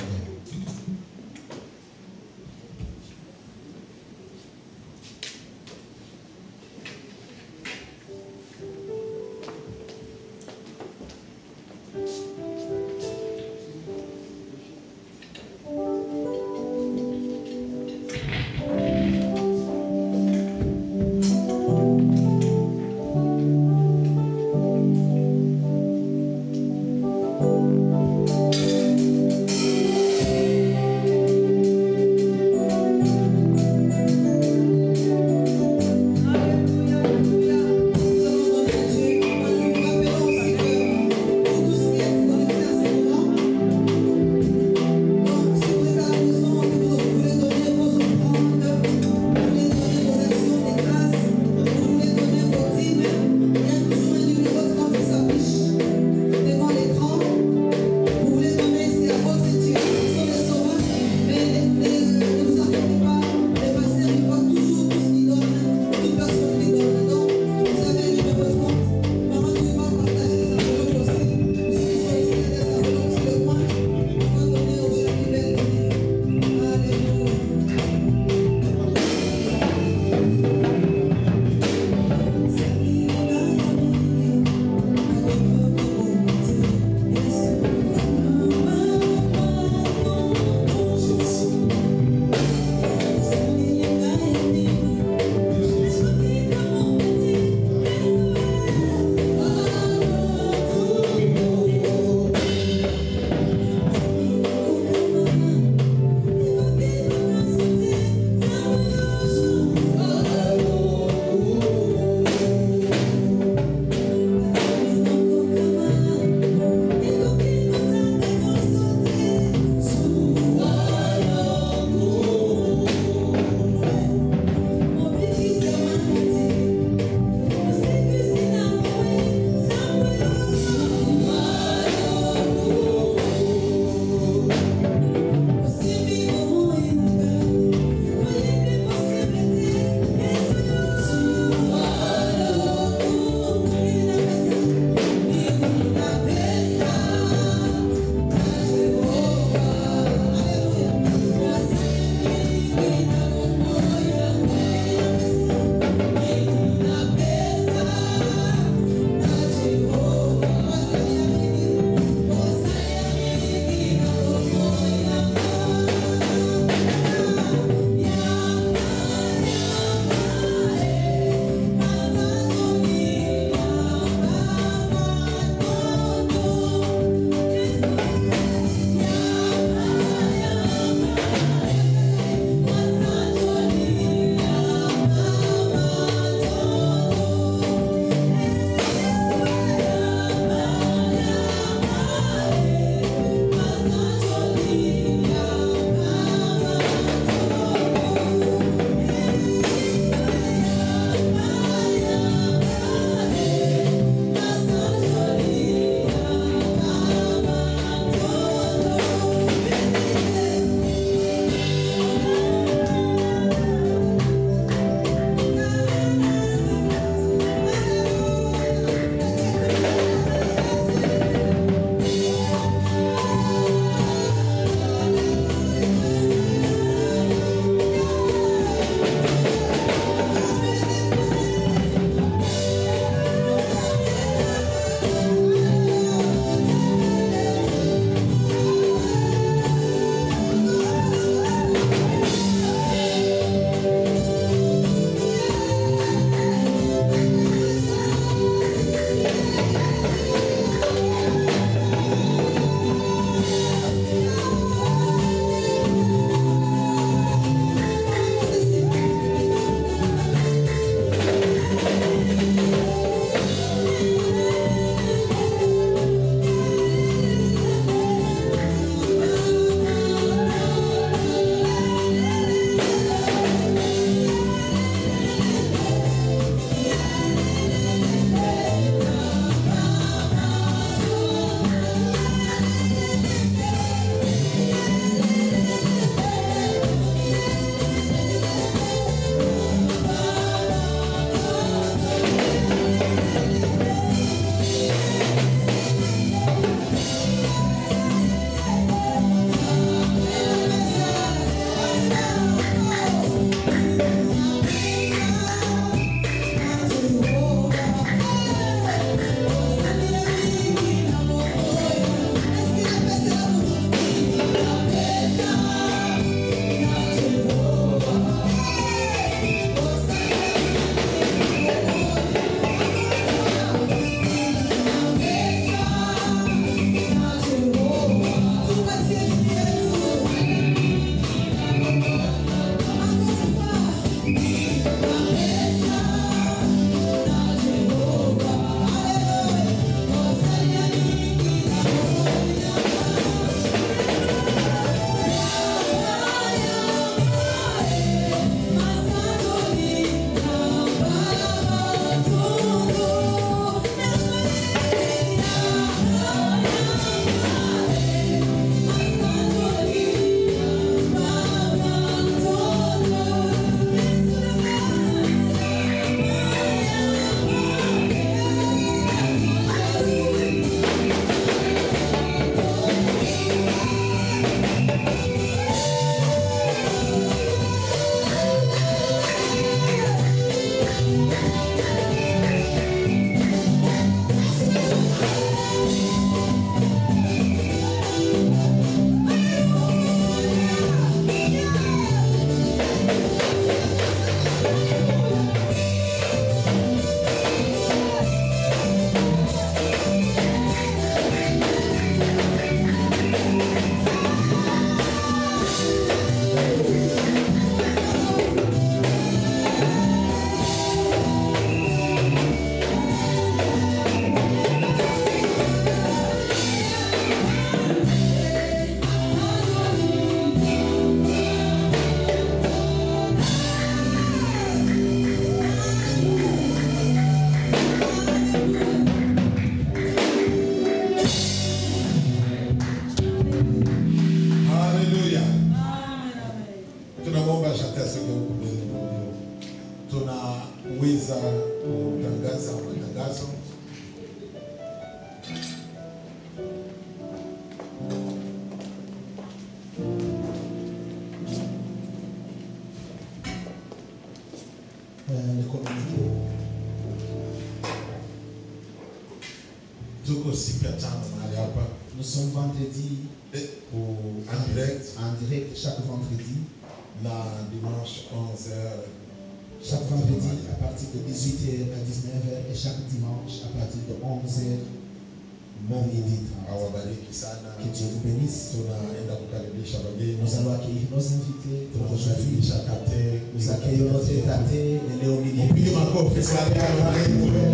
tuko siku ya tano mahali hapa Nous sommes vendredi en direct en direct chaque vendredi. na dimanche onze heures. Chaque vendredi à partir de dix-huit heures à dix-neuf heures et chaque dimanche à partir de onze heures. Mungu awabariki sana. Que Dieu vous bénisse. Tunaenda kukaribisha wageni. Nous allons accueillir nos invités pour aujourd'hui. Tunakaribisha Tate. Nous accueillons notre Tate et Léonie. Mpige makofi kwa Tate.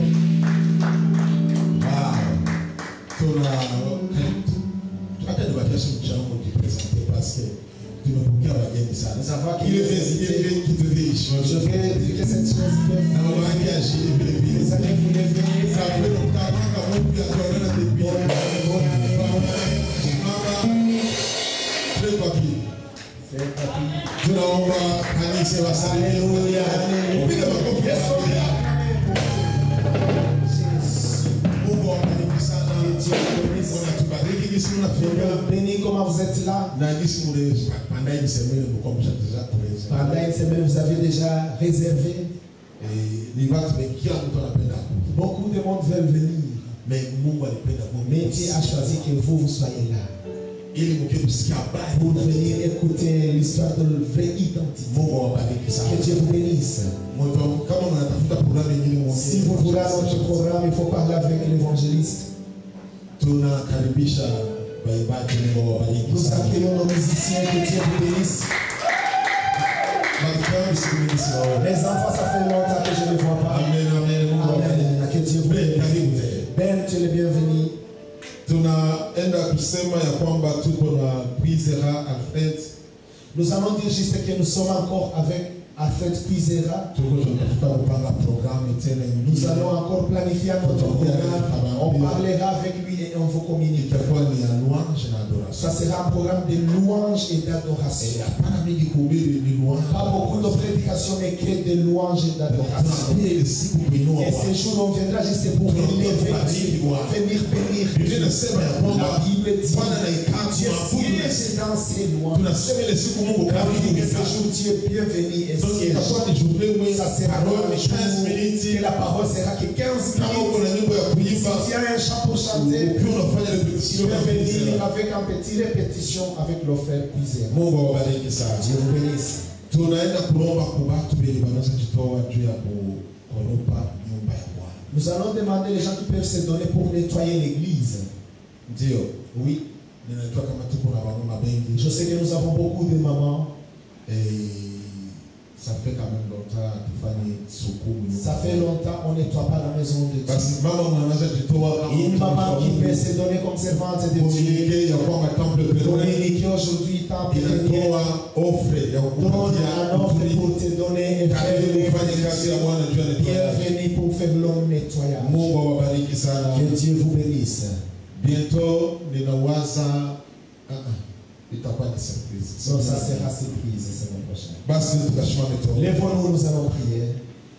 Wow. Tuna hata nibakishe mchango kipresente parce que tumepokea wageni sana. Nous avons Ile accueilli vezi ile kitu vishi. Je vais dire que cette chose Na wageni ashi vile vile. vous allez vous lever. Ça fait longtemps que Mungu atuona depuis. Tunaomba kanisa wasalimie. Alléluia, Piga alléluia. makofi Yesu. Mungu awabariki sana. Unatubariki kisi unafika. Béni comment vous êtes là. Na kisi mule pendant une semaine mko mshakiza kuweza. Pendant une semaine, vous avez déjà réservé. Eh, ni watu wengi kila mtu anapenda. Beaucoup de monde veulent venir. Mais Mungu alipenda Mungu. Mais Dieu a choisi que vous, vous soyez là. Ili mke kusikia habari. Pour venir écouter l'histoire de la vraie identité. Mungu awabariki sana. Que Dieu vous bénisse. Mtu kama mnatafuta programu nyingine mwongee. Si vous voulez notre programme, il faut parler avec l'évangéliste. Tunakaribisha waimbaji. Mungu awabariki Nous sana. accueillons nos musiciens, que Dieu vous bénisse. Les enfants, ça fait longtemps que je ne les vois pas. Amen, amen. Mungu awabariki. Amen. Que Dieu vous Ben, karibu bénisse. tena. Ben, tu es le bienvenu. Tunaenda kusema ya kwamba tuko na Kwizera Alfred. Nous allons dire juste que nous sommes encore avec Alfred Kwizera. Tuko tunatafuta kupanga programu tena Nous nyingine. allons encore planifier notre programme. On parlera avec lui et on vous communique. Itakuwa ni ya louange na Ça adoration. sera un programme de louange et Eh, d'adoration. hapana mingi kuhubiri ni louange. Pas beaucoup de prédications, mais que de louange et d'adoration. Tunakuja ile siku kuinua Et ce Bwana. jour, on viendra juste pour élever Dieu, venir bénir Biblia Dieu. inasema ya kwamba La Bible dit Bwana anaikaa Dieu tunaabudu. siège dans ses louanges. Tunasema ile siku Mungu karibu Et ce kabisa. jour, Dieu est bienvenu et Donc siège. itakuwa ni journée mwe Ça sera parole le ni jour quinze minutes. que la parole sera que quinze Kama uko minutes. na nyimbo ya kuimba, S'il y a un chant pour chanter, ukiwa unafanya tu repetition peux ya venir Kwizera. avec un petit répétition avec le frère Kwizera. Mungu awabariki sana. Dieu vous bénisse. Tunaenda kulomba kwa watu wenye wanaweza kutoa juu ya kuonopa nyumba ya Bwana. Nous allons demander les gens qui peuvent se donner pour nettoyer l'église. Ndio. Oui, Ninajua kama tuko na wamama wengi. je sais que nous avons beaucoup de mamans. Eh, ça fait quand même longtemps tufanye sukumu. Ça fait longtemps qu'on ne nettoie pas la maison de Dieu. Basi mama mwanaweza kutoa kama Une maman qui peut se donner comme servante de Dieu. communiquer ya kwamba temple Péroné Communiquer aujourd'hui, tant que inatoa offre ya donne kupatia un offre pour te donner et faire karibu kufanya kazi ya Bwana juu ya nettoyage. bienvenue pour faire l'homme nettoyage. Mungu awabariki sana. Que Dieu vous bénisse. Bientôt ninawaza ah ah itakuwa ni surprise. Non, ça sera surprise la semaine prochaine. Basi tukashimame tu. Lèvons-nous, nous allons prier.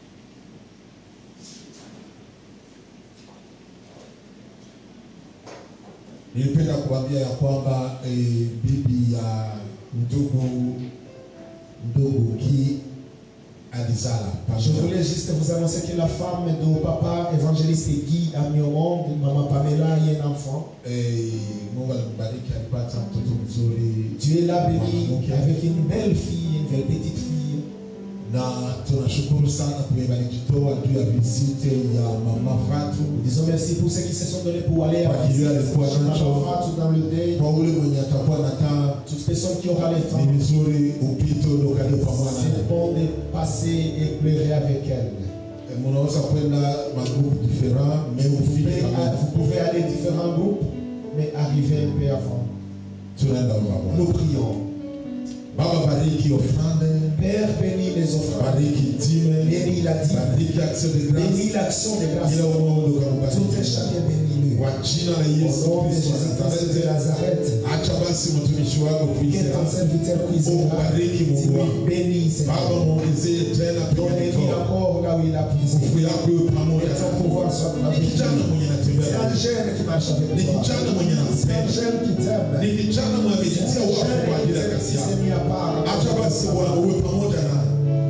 Nilipenda kuambia ya kwamba eh, bibi ya ndugu ndugu ki alizala Je voulais juste vous annoncer que la femme de papa évangéliste Guy a mis au monde, maman Pamela, a un enfant. eh, Mungu alimbariki alipata mtoto mzuri. Dieu l'a béni avec une belle fille, une belle petite fille. Na tunashukuru sana kumebalikitoa juu ya visite ya mama Fatu. Disons merci pour ceux qui se sont donnés pour aller à Kwa ajili ya alikuwa maman nacho. Fatou dans le deuil. Kwa ule mwenye atakuwa na taa Toute personne qui aura le temps, ni vizuri upito ndokalio pamoja c'est naye. bon de passer et pleurer avec elle. Eh, Munaweza kwenda magroupe différents mais Vous ufike pouvez, kama vous pouvez aller différents groupes, mais arriver un peu avant. tunaenda kwa Bwana. Nous prions. Baba, bariki offrande, Père, bénis les offrandes. bariki dîme, Bénis la dîme. bariki action de grâce. Bénis l'action de grâce. Kila umoja Tout un ukamubariki. chacun bénis-le. Kwa jina la Au Yesu nom de Kristo wa Jésus-Christ de Nazareti, Nazareth, acha basi mtumishi wako que Kwizera. ton serviteur Kwizera, Ubariki Mungu tu wangu. bénis, Baba, Seigneur. muongezee tena penye Donne-lui kutoa. encore là où il a puisé. Nguvu yako iwe Que pamoja ton nasi. pouvoir soit Ni avec kijana lui. mwenye C'est anatembea un nasi. jeune qui marche avec Ni toi. kijana mwenye C'est un anapenda. jeune qui t'aime. Ni kijana mwenye C'est amejitia un wafu kwa jeune ajili ya qui kazi s'est yako. mis à part. Acha basi Bwana uwe pamoja naye.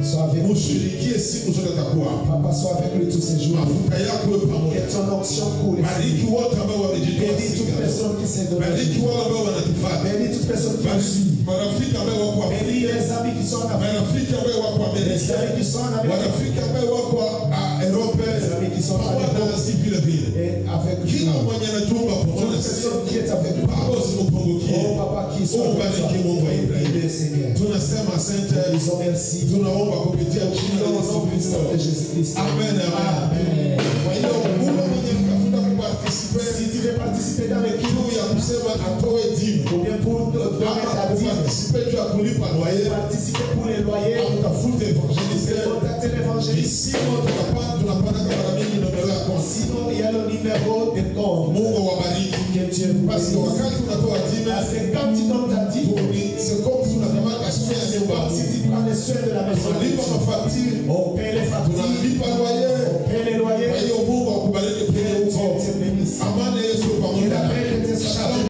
Sois avec lui. Mshirikie siku zote atakuwa hapa. Papa, sois avec lui tous ces jours. Mafuta yako iwe Que pamoja. ton onction coule. Bariki wote ambao wamejitoa Bénis siku toute ya leo. personne qui s'est donnée. Bariki wale ambao wanatufata. Bénis toute personne qui nous Bariki suit. marafiki ambao wako Bénis Afrika. les amis qui sont en Afrique. Marafiki ambao wako Les Amerika. amis qui sont en Amérique. Marafiki ambao wako ah, Europe. Les amis qui sont en Pamoja Europe. nasi vile vile. Et avec Kila nous. mwenye anajiunga pamoja Toute na sisi. personne qui est avec nous. Baba usimupungukie. Oh papa qui soit avec Ubariki Mungu wa toi. Ibrahimu. Amen, Seigneur. Tunasema asante. Nous disons merci. Tunaomba kupitia jina la Au Yesu nom puissant de Kristo. Jésus-Christ. Amen, amen. Amen. Kwa hiyo ule mwenye mtafuta kuparticipe Si tu veux participer dans le juu ya kusema atoe dini ou bien pour donner ama ta dîme, kuparticipe juu ya kulipa loyer participer pour les loyers, au utafute evangeliseur. contacter l'évangéliste. Isimo tunapata tunapata mara mingi nomero ya konsi. Sinon, il y a le numéro de compte. Mungu wabariki. Que Dieu vous Basi bénisse. wakati unatoa dini Parce que quand tu donnes ta dîme, c'est comme si unakamata soin ya c'est nyumba. comme si tu prends les soins de la maison. Unalipa mafakture On